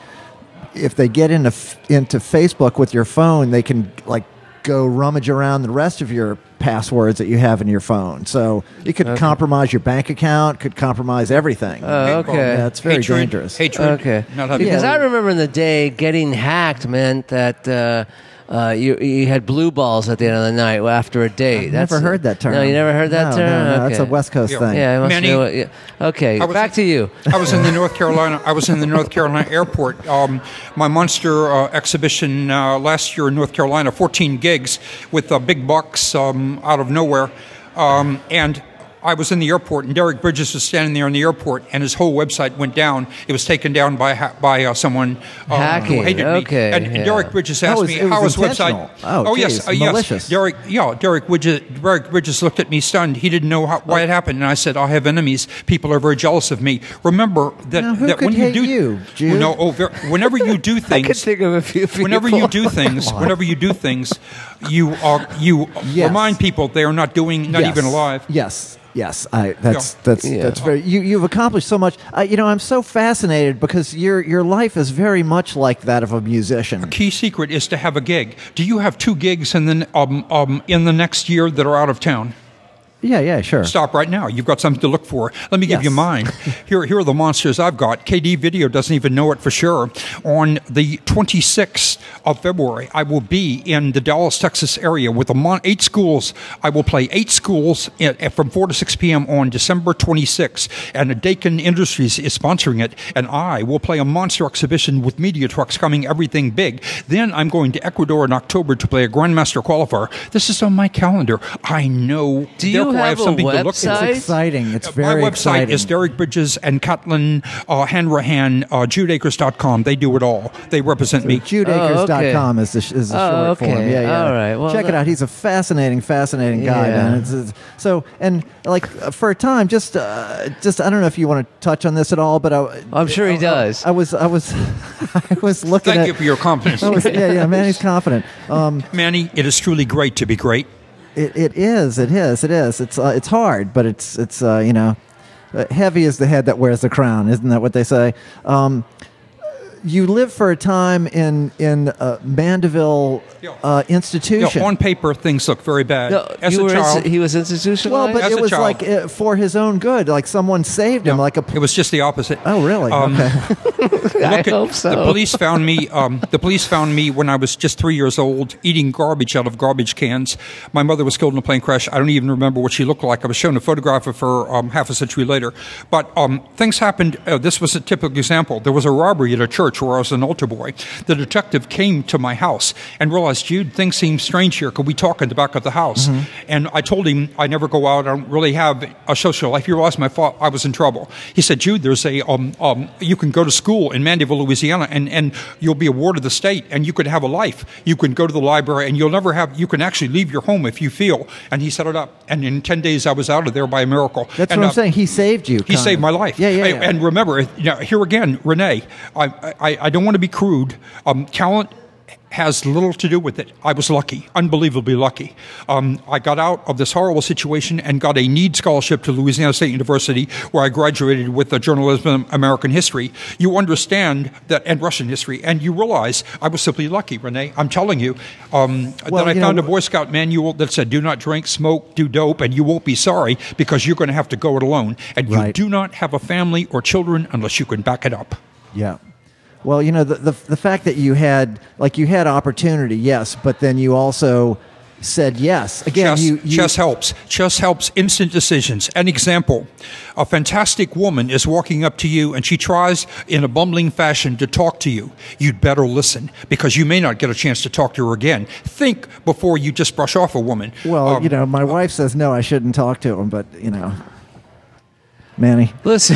If they get into f- into Facebook with your phone, they can like go rummage around the rest of your passwords that you have in your phone. So it could compromise your bank account, could compromise everything. Oh, okay. Yeah, it's very hatred, dangerous. Hatred. Okay. Not having Because Yeah. I remember in the day, getting hacked meant that uh, uh, you you had blue balls at the end of the night after a date. I've That's never heard that term. No, you never heard that No, term. no, no, Okay. that's a West Coast Yeah. thing. Yeah, I must Manny- know it. Yeah. Okay, I was back in- to you. I was in the North Carolina. I was in the North Carolina airport. Um, my monster uh, exhibition uh, last year in North Carolina, fourteen gigs with uh, big bucks um, out of nowhere, um, and I was in the airport, and Derek Bridges was standing there in the airport, and his whole website went down. It was taken down by ha- by uh, someone uh, Hacking, who hated okay, me. And, and yeah. Derek Bridges Oh, asked it was- me it was how his intentional. website. Oh, yes, geez, uh, yes. malicious. Derek, yeah, Derek Bridges, Derek Bridges looked at me stunned. He didn't know how, why it happened, and I said, "I have enemies. People are very jealous of me." Remember that, Now, who that could when hate you do you, Jude? no, oh, ver- whenever you do I could things, think of a few people. whenever you do things, whenever you do things, you are you Yes. remind people they are not doing, not Yes. even alive. Yes, yes. I that's Yeah. that's Yeah. that's very. You you've accomplished so much. Uh, you know, I'm so fascinated because your your life is very much like that of a musician. Key secret is to have a gig. Do you have two gigs in the um, um, in the next year that are out of town? Yeah, yeah, sure. Stop right now. You've got something to look for. Let me give Yes. you mine. Here, here are the monsters I've got. K D Video doesn't even know it for sure. On the twenty-sixth of February, I will be in the Dallas, Texas area with a mon- eight schools. I will play eight schools in, from four to six p.m. on December twenty-sixth. And Dakin Industries is sponsoring it. And I will play a monster exhibition with media trucks coming, everything big. Then I'm going to Ecuador in October to play a Grandmaster Qualifier. This is on my calendar. I know. Do you Therefore, I have have a something to look website? for. It's exciting. It's very My website exciting. is Derek Bridges and Catlin uh, Hanrahan, uh, Jude Acres dot com. They do it all. They represent me. Jude Acres dot com Oh, is the, sh- is the Oh, short okay. form. Yeah, yeah. All right. Well, Check it that- out. He's a fascinating, fascinating guy, Yeah. man. It's, it's, so, and like uh, for a time, just, uh, just I don't know if you want to touch on this at all, but I, I'm sure he I- does. I, was, I was, I was looking Thank at. you for your confidence. I was, yeah, yeah. Man, he's confident. Um, Manny, it is truly great to be great. It, it is. It is. It is. It's uh, it's hard, but it's it's uh, you know, uh, heavy is the head that wears the crown. Isn't that what they say? Um, you lived for a time in in uh, Mandeville uh, You institution. know, on paper, things look very bad. No, As you a were child, insti- he was institutionalized. well, but As it a was child. like uh, for his own good. Like someone saved him. no, Like a. it was just the opposite. Oh, really? Um, okay. I Look at- hope so. The police found me. Um, the police found me when I was just three years old, eating garbage out of garbage cans. My mother was killed in a plane crash. I don't even remember what she looked like. I was shown a photograph of her um, half a century later. But um, things happened. Uh, this was a typical example. There was a robbery at a church church where I was an altar boy. The detective came to my house and realized, Jude, things seem strange here. Could we talk in the back of the house? Mm-hmm. And I told him I never go out. I don't really have a social life. He realized my fault. I was in trouble. He said, Jude, there's a um, um, you can go to school in Mandeville, Louisiana, and, and you'll be a ward of the state, and you could have a life. You can go to the library, and you'll never have. You can actually leave your home if you feel. And he set it up. And in ten days, I was out of there by a miracle. That's and, what I'm uh, saying. He saved you. He saved of. my life. Yeah, yeah, I, yeah. And remember, you know, here again, Renee, I, I, I don't want to be crude. Um, talent has little to do with it. I was lucky, unbelievably lucky. Um, I got out of this horrible situation and got a need scholarship to Louisiana State University, where I graduated with a journalism, American history. You understand that, and Russian history, and you realize I was simply lucky, Renee. I'm telling you, um, well, that I you found know, a Boy Scout manual that said, do not drink, smoke, do dope, and you won't be sorry because you're going to have to go it alone. And you right. do not have a family or children unless you can back it up. Yeah. Well, you know, the, the the fact that you had, like, you had opportunity, yes, but then you also said yes. Again, chess, you, you... chess helps. Chess helps instant decisions. An example, a fantastic woman is walking up to you and she tries in a bumbling fashion to talk to you. You'd better listen because you may not get a chance to talk to her again. Think before you just brush off a woman. Well, um, you know, my wife says, no, I shouldn't talk to him, but, you know, Manny. Listen.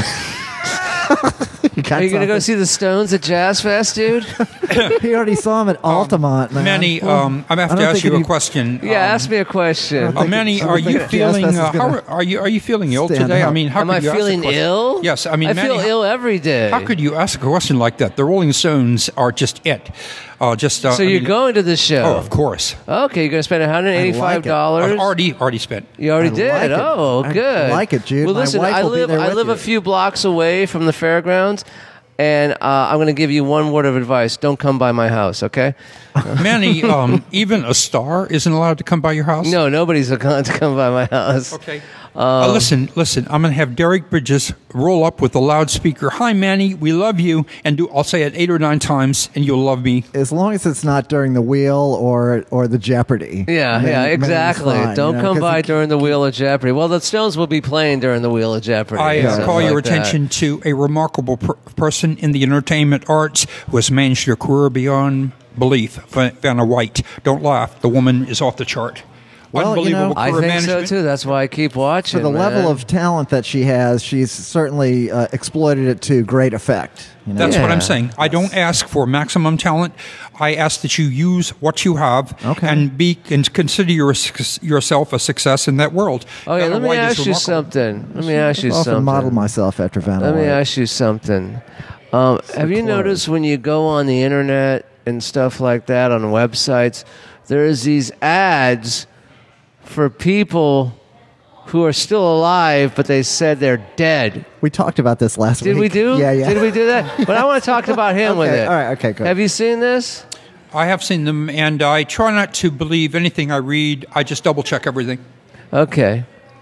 You Are you going to go see the Stones at Jazz Fest, dude? He already saw him at Altamont, man. Manny, Well, um, I'm going to I have to don't ask think you a any- question. Yeah, Um, ask me a question. I Uh, think- Manny, I are don't you think Jazz feeling? Fest is Uh, gonna how are you? Are you feeling ill stand today? up. I mean, how Am could I you ask a feeling question- ill? Yes, I mean, I Manny, feel how- ill every day. How could you ask a question like that? The Rolling Stones are just it. Uh, just uh, so I you're mean- going to the show? Oh, of course. Okay, you're going to spend one hundred eighty-five dollars. I've already already spent. You already I did? like it. Oh, I good. like it, Jude. Well, My listen, wife I will be live there I with live you. a few blocks away from the fairgrounds, and uh, I'm going to give you one word of advice. Don't come by my house, okay? Manny, um, even a star isn't allowed to come by your house? No, nobody's going to come by my house. Okay. Uh, listen, listen. I'm going to have Derek Bridges roll up with a loudspeaker. Hi, Manny. We love you. And do I'll say it eight or nine times, and you'll love me. As long as it's not during the wheel or or the Jeopardy. Yeah, then- yeah, then it's exactly. fine, Don't you know, come 'cause by it- during the Wheel of Jeopardy. Well, the Stones will be playing during the Wheel of Jeopardy. I or uh, something call your like that. attention to a remarkable per- person in the entertainment arts who has managed a career beyond belief. Fa- Vanna White. Don't laugh. The woman is off the chart. Well, you Unbelievable know- I career think management. so too. That's why I keep watching. For the man. level of talent that she has, she's certainly uh, exploited it to great effect. You know? That's what Yeah. I'm saying. I don't ask for maximum talent. I ask that you use what you have Okay. and be and consider your, yourself a success in that world. Okay, Vanna let me White is ask you remarkable. something. Let me ask you I often something. model myself after Vanna Let me White. ask you something. Um, have you close. noticed when you go on the internet and stuff like that on websites, there's these ads for people who are still alive, but they said they're dead. We talked about this last Did week. we do? Yeah, yeah. Did we do that? But I want to talk about him with Okay, it. all right, okay, good. Have you seen this? I have seen them, and I try not to believe anything I read. I just double check everything. Okay.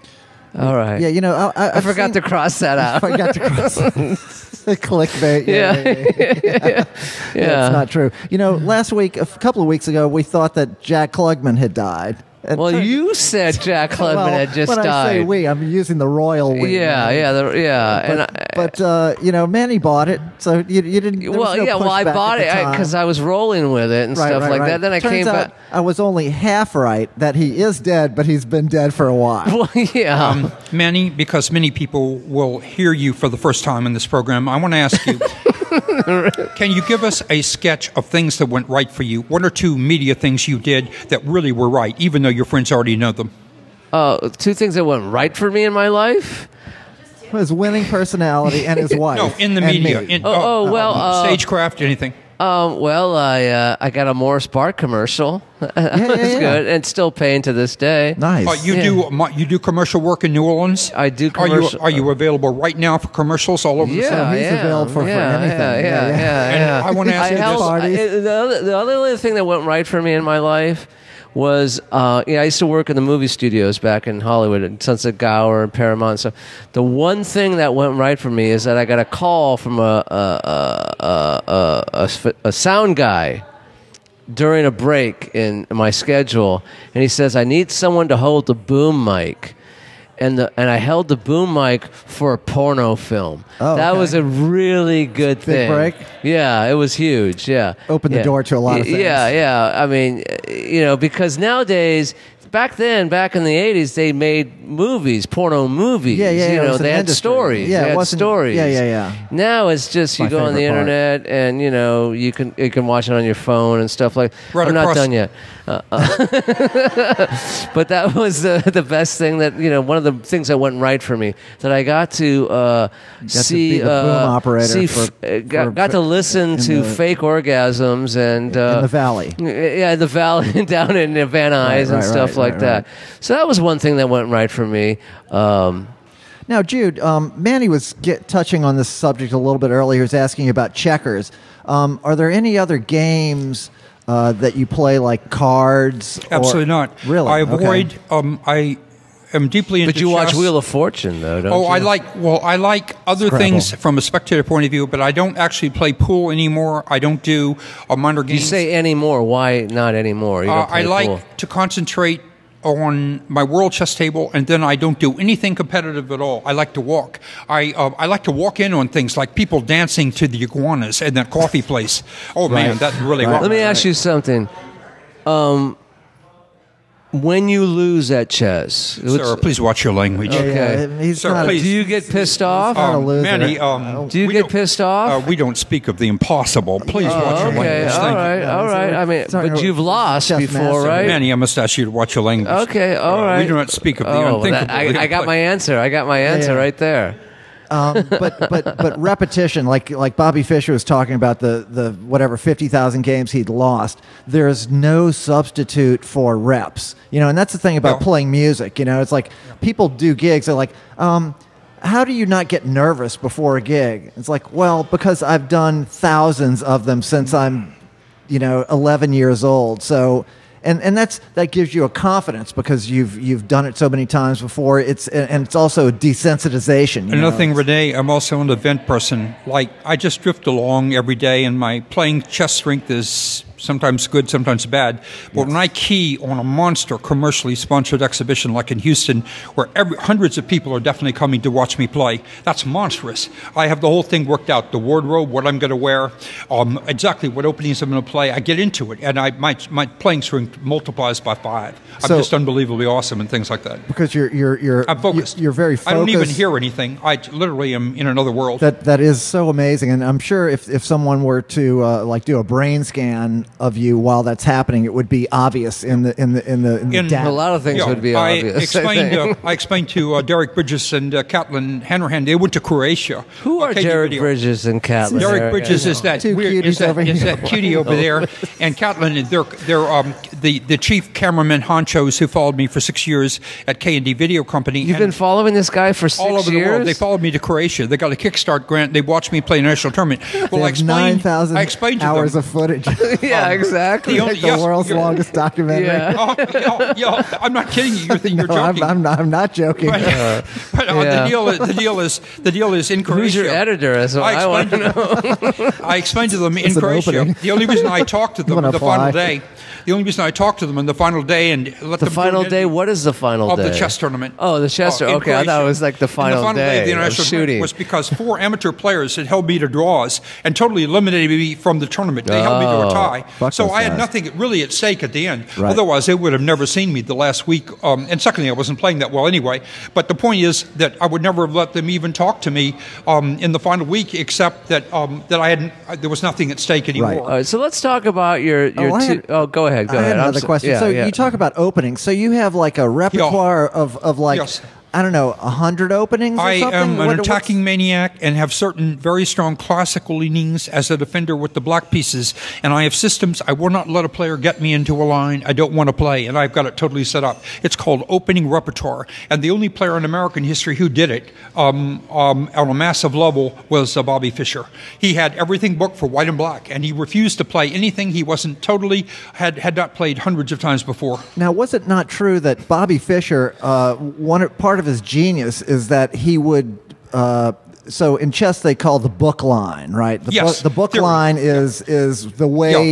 All right. Yeah, you know, I, I, I forgot to cross that I out. forgot to cross the clickbait. Yeah, Yeah. yeah, yeah, yeah. Yeah. It's not true. You know, last week, a f- couple of weeks ago, we thought that Jack Klugman had died. And Well, turns- you said Jack Klugman well, had just when died. I say we, I'm using the royal we. yeah, you know. yeah, the, yeah. But, and I, but uh, you know, Manny bought it, so you, you didn't. there was well, no yeah. Well, I pushback bought at it the time. because I was rolling with it and Right, stuff right, like right. that. Then I Turns came out back. I was only half right that he is dead, but he's been dead for a while. Well, yeah. Um, Manny, because many people will hear you for the first time in this program, I want to ask you, can you give us a sketch of things that went right for you? One or two media things you did that really were right, even though your friends already know them. Uh, two things that went right for me in my life. His winning personality and his wife. No, in the and media. me. In, Oh, oh, well, uh, stagecraft, anything. Um, well, I uh, I got a Morris Bart commercial. That's yeah, yeah. good, and still paying to this day. Nice. Uh, you yeah. do mo- you do commercial work in New Orleans? I do Are you commercial- are you available right now for commercials all over the Yeah, city? So he's I am. available for- for yeah, anything. Yeah, yeah, Yeah, yeah. yeah. And yeah. I wanna ask I you held- this- Parties. I- the, other, the other thing that went right for me in my life was, uh, yeah, I used to work in the movie studios back in Hollywood, at Sunset Gower and Paramount and stuff. The one thing that went right for me is that I got a call from a a, a, a, a, a, a sound guy during a break in my schedule, and he says, I need someone to hold the boom mic. and the and I held the boom mic for a porno film. Oh, that okay. was a really good Big thing. break? Yeah, it was huge. Yeah, Opened the Yeah. door to a lot of Y- things. Yeah, yeah. I mean, you know, because nowadays. Back then, back in the eighties, they made movies, porno movies. Yeah, yeah, You it know, was an they had industry. stories. Yeah, they it had wasn't- stories. yeah, yeah, yeah. Now it's just you My go on the favorite part. internet and you know you can you can watch it on your phone and stuff like. Right I'm not across- done yet. Uh, uh, but that was the the best thing that you know one of the things that went right for me that I got to uh, to see be the boom uh, operator see for- f- uh, got, for- got to listen in to the- fake orgasms and uh, in the valley. yeah, the valley down in uh, Van Nuys and right, stuff right, like right, that. right. So that was one thing that went right for me. Um, Now, Jude, um, Manny was get, touching on this subject a little bit earlier. He was asking about checkers. Um, are there any other games uh, that you play, like cards? or- Absolutely not. Really? I Okay. avoid. Um, I am deeply into. but you watch chess. Wheel of Fortune, though, don't Oh, you? I like. Well, I like other Scrabble. things from a spectator point of view, but I don't actually play pool anymore. I don't do a minor You games. say anymore. Why not anymore? You Uh, don't play I like pool. to concentrate on my world chess table, and then I don't do anything competitive at all. I like to walk. I uh, I like to walk in on things like people dancing to the iguanas in that coffee place. Oh man, Right. that really. Right. rocked. Let me ask you something. Um, when you lose at chess, Sir, what's- please watch your language. Yeah, Okay. yeah, he's Sir, not. please. do you get pissed off? not a Um, loser. Manny, um, Do you we get don't- pissed off? Uh, we don't speak of the impossible. Please watch Oh, your okay, language. all Thank you. right, all right. I mean, Sorry, but you've lost chess before, master. right? Manny, I must ask you to watch your language. Okay, all Uh, right. We do not speak of the Oh, unthinkable. that- I, I got my answer. I got my answer yeah. right there. Um, but but but repetition, like like Bobby Fischer was talking about the the whatever fifty thousand games he'd lost. There's no substitute for reps, you know, and that's the thing about Yeah. playing music. You know, it's like people do gigs. They're like, um, how do you not get nervous before a gig? It's like, well, because I've done thousands of them since I'm, you know, eleven years old. So. And, and that's that gives you a confidence because you've you've done it so many times before. It's and it's also desensitization. You Another know? thing, Renee, I'm also an event person. Like, I just drift along every day, and my playing chess strength is sometimes good, sometimes bad. But when I key on a monster commercially sponsored exhibition like in Houston, where every, hundreds of people are definitely coming to watch me play, that's monstrous. I have the whole thing worked out, the wardrobe, what I'm going to wear, um, exactly what openings I'm going to play. I get into it, and I my, my playing strength multiplies by five. I'm So- just unbelievably awesome and things like that. because you're you're you're I'm focused. You're very focused. I don't even hear anything. I literally am in another world. That that is so amazing, and I'm sure if, if someone were to uh, like do a brain scan of you while that's happening, it would be obvious in the in the in the, in the In- data. A lot of things Yeah, would be I obvious. I explained. think. uh, I explained to uh, Derek Bridges and uh, Catlin Hanrahan. They went to Croatia. Who are Okay, Jared video. Bridges and Catlin? Derek Bridges is that Two weird, cuties is that, over is here. that cutie over there, and Catlin. They're they're um, the the chief cameraman honchos who followed me for six years at K and D Video Company. You've and been following this guy for six all over years? the world. They followed me to Croatia. They got a Kickstart grant. They watched me play a national tournament. Well, They I have explained. nine thousand I explained to hours them. of footage. yeah, exactly. the only- Like the yes, world's you're- longest documentary. Yeah. Oh, yeah, yeah, I'm not kidding you. You're, th- you're No, I'm, joking. I'm not. I'm not joking. But, but, uh, Yeah. the deal is the deal is the deal is in Croatia. Who's your editor? That's what I, I want to explained know. to them. I explained to them in It's an Croatia. opening. The only reason I talked to them I'm on gonna the final apply. day. The only reason I talked to them on the final day and let The them final go day? ahead What is the final of day? the chess tournament. Oh, the chess Oh, in tournament. Okay, I thought it Croatia. was like the And final, the final day, of the of international shooting. tournament was because four amateur players had held me to draws and totally eliminated me from the tournament. They held me to Oh. a tie. Fuck So those I had guys. nothing really at stake at the end. Right. Otherwise, they would have never seen me the last week. Um, and secondly, I wasn't playing that well anyway. But the point is that I would never have let them even talk to me um, in the final week, except that um, that I hadn't. Uh, there was nothing at stake anymore. Right. All right, so let's talk about your your Oh, I two. had- oh, go ahead. Go I ahead. had I'm another so- question. yeah, so yeah. you talk about openings. So you have like a repertoire of, of like Yes. I don't know, a hundred openings. Or I something? am an What- what's- attacking maniac and have certain very strong classical leanings as a defender with the black pieces. And I have systems. I will not let a player get me into a line I don't want to play, and I've got it totally set up. It's called opening repertoire. And the only player in American history who did it um, um, on a massive level was uh, Bobby Fischer. He had everything booked for white and black, and he refused to play anything he wasn't totally, had, had not played hundreds of times before. Now, was it not true that Bobby Fischer, uh, one part of his genius is that he would? Uh, so in chess, they call the book line, right? The Yes, book, the book there- line is is the way Yeah.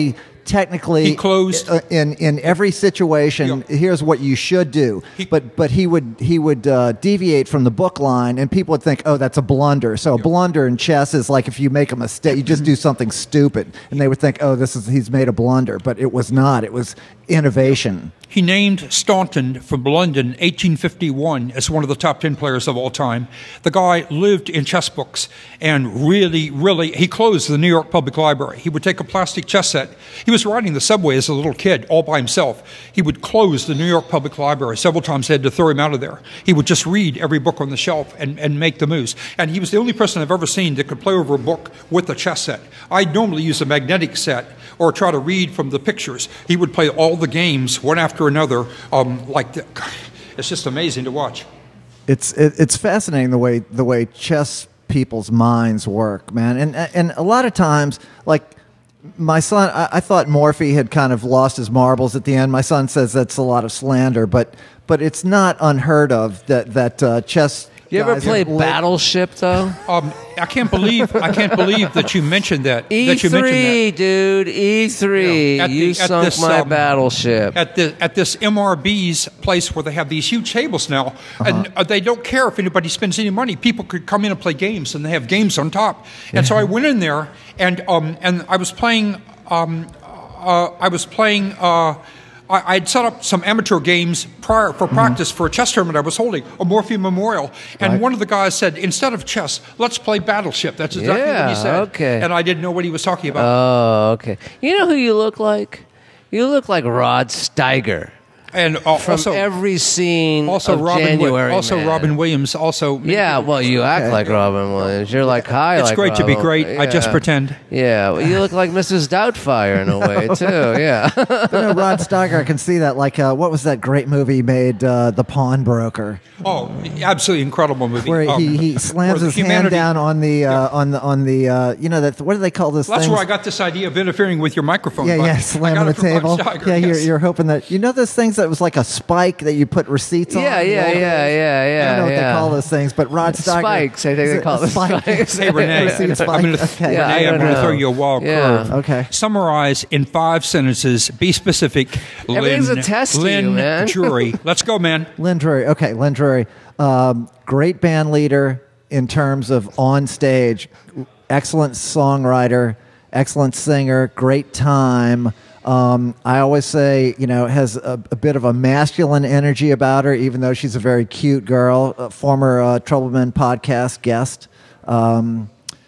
technically He closed- uh, in in every situation. Yeah. Here's what you should do. He- but but he would he would uh, deviate from the book line, and people would think, oh, that's a blunder. So a blunder in chess is like if you make a mistake, you just do something stupid, and they would think, oh, this is he's made a blunder, but it was not. It was innovation. He named Staunton from London, eighteen fifty-one, as one of the top ten players of all time. The guy lived in chess books and really, really, he closed the New York Public Library. He would take a plastic chess set. He was riding the subway as a little kid, all by himself. He would close the New York Public Library. Several times they had to throw him out of there. He would just read every book on the shelf and, and make the moves. And he was the only person I've ever seen that could play over a book with a chess set. I normally use a magnetic set or try to read from the pictures. He would play all the games one after another. Um, like the, it's just amazing to watch. It's it, it's fascinating the way the way chess people's minds work, man. And and a lot of times, like my son, I, I thought Morphy had kind of lost his marbles at the end. My son says that's a lot of slander, but but it's not unheard of that that uh, chess. You ever guys play are- Battleship though? Um, I can't believe I can't believe that you mentioned that. E that you mentioned three, that. dude. E three. Yeah, at the- you at sunk this, my um, battleship. At the at this M R B's place where they have these huge tables now, and uh, they don't care if anybody spends any money. People could come in and play games, and they have games on top. And so I went in there, and um, and I was playing. Um, uh, I was playing. Uh, I had set up some amateur games prior for practice for a chess tournament I was holding, a Morphy Memorial. And Right. one of the guys said, instead of chess, let's play Battleship. That's exactly what Yeah, he said. okay. And I didn't know what he was talking about. Oh, okay. You know who you look like? You look like Rod Steiger and uh, from also, every scene also of Robin, Wi- January. also Man. Robin Williams. Also, Yeah, well, you act Okay. like Robin Williams. You're like high. it's like great to be Robin. great. I just Yeah. pretend. Yeah, well, you look like Missus Doubtfire in a way too. Yeah. But no, Rod Steiger, I can see that. Like, uh, what was that great movie he made, uh, The Pawnbroker, Oh, absolutely incredible movie. where Um, he, he slams where his hand humanity- down on the uh, on the on the uh, you know that what do they call this? That's thing? where I got this idea of interfering with your microphone. Yeah, button. yeah, I slamming got the it from Rod table. Steiger, Yeah, you're, yes. you're hoping that you know those things that was like a spike that you put receipts on. Yeah, in the yeah, old yeah, days? yeah, I yeah, don't know what yeah. they call those things, but Rod Steiger Spikes, I think is they it call a them spike? spikes. Hey, Renee, Receipt I'm spike. going to Okay. Yeah, I Renee, I'm don't going to know. throw you a wild Yeah. curve. Okay. Summarize in five sentences. Be specific. Everything's Lynn, a test to you, Lynn man. Jury. Let's go, man. Lynn Drury. Okay, Lynn Drury. Um, great band leader in terms of on stage. Excellent songwriter. Excellent singer. Great time. Um, I always say, you know, has a, a bit of a masculine energy about her, even though she's a very cute girl. A former uh, Troubleman podcast guest. Um,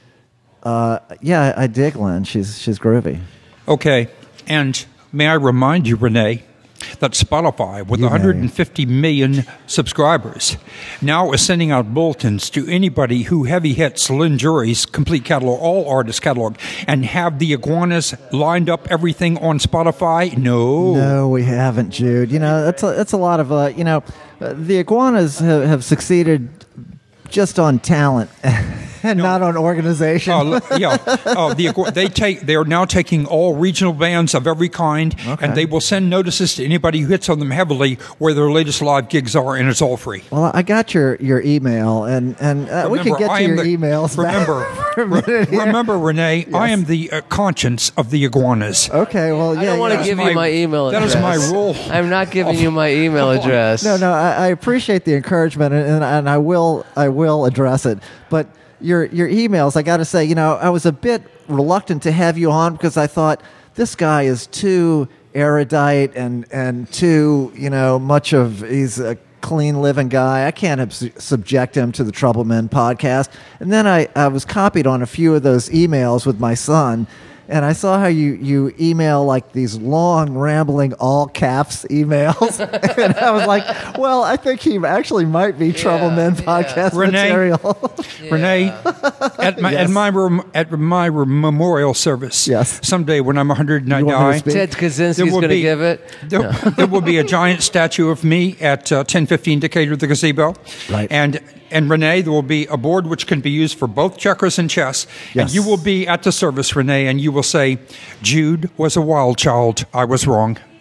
uh, yeah, I dig Lynn. She's she's groovy. Okay. And may I remind you, Renee, that Spotify, with You one may. hundred fifty million subscribers, now is sending out bulletins to anybody who heavy hits Lynn Jury's complete catalog, all artist catalog, and have the iguanas lined up everything on Spotify. No. No, we haven't, Jude. You know, that's a, that's a lot of, uh, you know, uh, the iguanas have, have succeeded just on talent and not on organization. Uh, yeah, uh, the, igua- they take. They are now taking all regional bands of every kind, Okay. and they will send notices to anybody who hits on them heavily where their latest live gigs are, and it's all free. Well, I got your, your email, and, and uh, we Remember, can get I to am your the- emails. back Remember, for a minute here. remember, Renee, I am the uh, conscience of the iguanas. Okay, well, yeah. I don't want yeah. to give my- you my email that is address. my rule. I'm not giving you my email address. No, no, I, I appreciate the encouragement, and, and, and I will, I will address it. But your your emails, I got to say, you know, I was a bit reluctant to have you on because I thought this guy is too erudite and and too, you know, much of he's a clean living guy. I can't ab- subject him to the Troublemen podcast. And then I, I was copied on a few of those emails with my son. And I saw how you, you email like these long, rambling, all caps emails. And I was like, well, I think he actually might be Troublemen yeah. podcast Renee? material. Renee, at my Yes. at my rem- at my rem- memorial service, Yes. someday when I'm one hundred and I You want me to die, speak? Ted There Kaczynski's will going to be- give it. There, there will be a giant statue of me at uh, ten fifteen Decatur, the gazebo. Right. And and Renee, there will be a board which can be used for both checkers and chess. Yes. And you will be at the service, Renee, and you will say, "Jude was a wild child. I was wrong."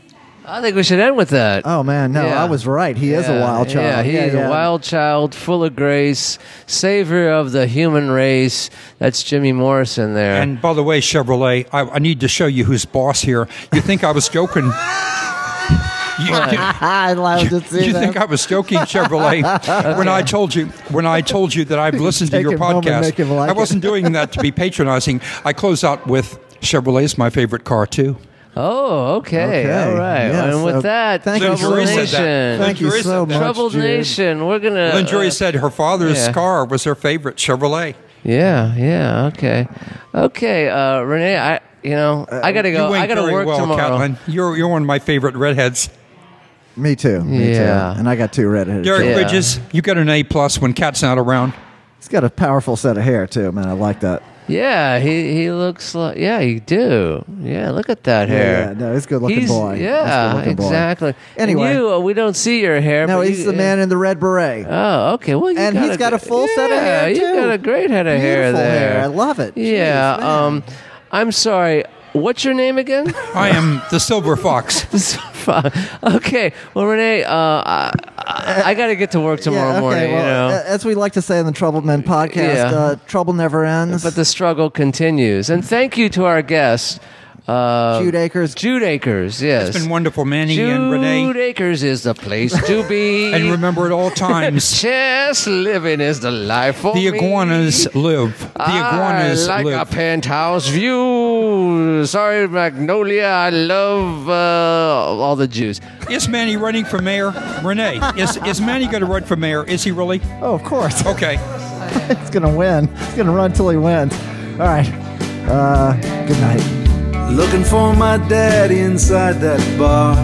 I think we should end with that. Oh man, no, Yeah. I was right. He is a Yeah, wild child. Yeah, he Yeah, is yeah. a wild child, full of grace, savior of the human race. That's Jimmy Morrison there. And by the way, Chevrolet, I, I need to show you who's boss here. You think I was joking? You, you, I love to see you that. think I was joking, Chevrolet, when I told you when I told you that I've listened to Take your him home and podcast? make him like I wasn't it. doing that to be patronizing. I close out with Chevrolet's my favorite car too. Oh, okay. Okay. All right. Yeah, and with so that, thank you Lynn Troubled Jury said that. Nation. Thank you Jury so said that. much, Troubled Jude. Nation. We're going to... Lynn Jury said her father's yeah. car was her favorite, Chevrolet. Yeah, yeah, okay. Okay, uh, Renee, I, you know, I got to You go. went I got to very work well, tomorrow. Catlin. You're you're one of my favorite redheads. Me too. Me Yeah. too. And I got two redheaded. Derek Yeah. Bridges, you got an A plus when Cat's not around. He's got a powerful set of hair too, man. I like that. Yeah, he, he looks like... Yeah, you do. Yeah, look at that hair. Yeah, yeah, no, he's a good-looking He's- boy. He's a Yeah, good-looking boy. exactly. Anyway. And you, uh, we don't see your hair. No, but he's you, the man in the red beret. Oh, okay. Well, you And got he's got a full yeah, set of hair, you too. got a great head of hair Beautiful there. hair. I love it. Yeah. Jeez, man. um, I'm sorry. What's your name again? I am the Silver Fox. Okay. Well, Renee, uh, I, I, I got to get to work tomorrow yeah, okay, morning. well, you know. a- as we like to say in the Troubled Men podcast, Yeah. uh, trouble never ends. But the struggle continues. And thank you to our guest, uh, Jude Acers. Jude Acers, yes. It's been wonderful, Manny Jude and Renee. Acres is the place to be. And remember at all times, Chess living is the life for the me. iguanas live. The iguanas I like live. a penthouse view. Sorry, Magnolia. I love uh, all the Jews. Is Manny running for mayor? Renee, is, is Manny going to run for mayor? Is he really? Oh, of course. Okay. He's going to win. He's going to run till he wins. All right. Uh, good night. Looking for my daddy inside that bar.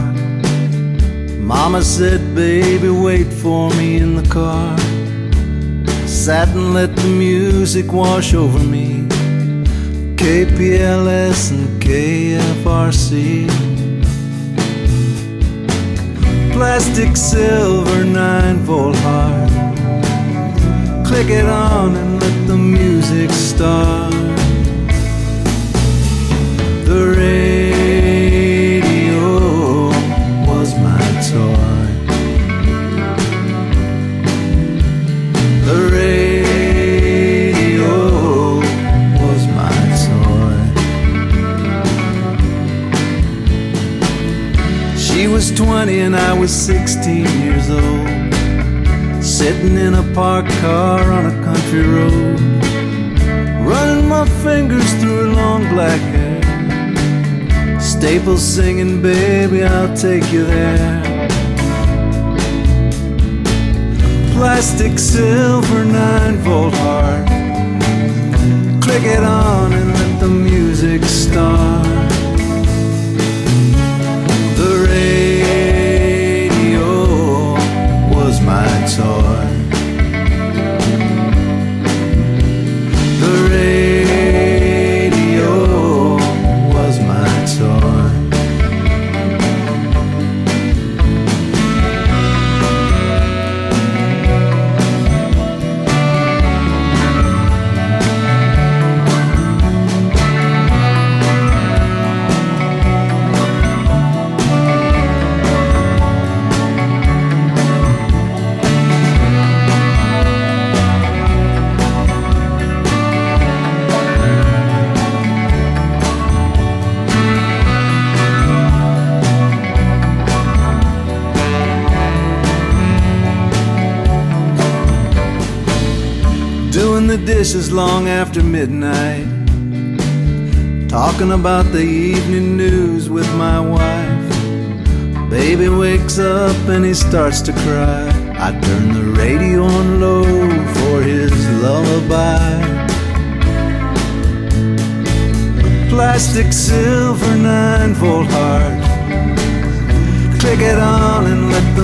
Mama said, baby, wait for me in the car. Sat and let the music wash over me. K P L S and K F R C. Plastic silver nine volt heart. Click it on and let the music start. The radio was my toy. The radio was my toy. She was twenty and I was sixteen years old, sitting in a parked car on a country road, running my fingers through her long black hair. Staples singing, baby, I'll take you there. Plastic silver nine volt heart. Click it on and let the music start. The radio was my toy. The radio was my toy. Doing the dishes long after midnight, talking about the evening news with my wife. Baby wakes up and he starts to cry. I turn the radio on low for his lullaby. Plastic silver nine volt heart. Click it on and let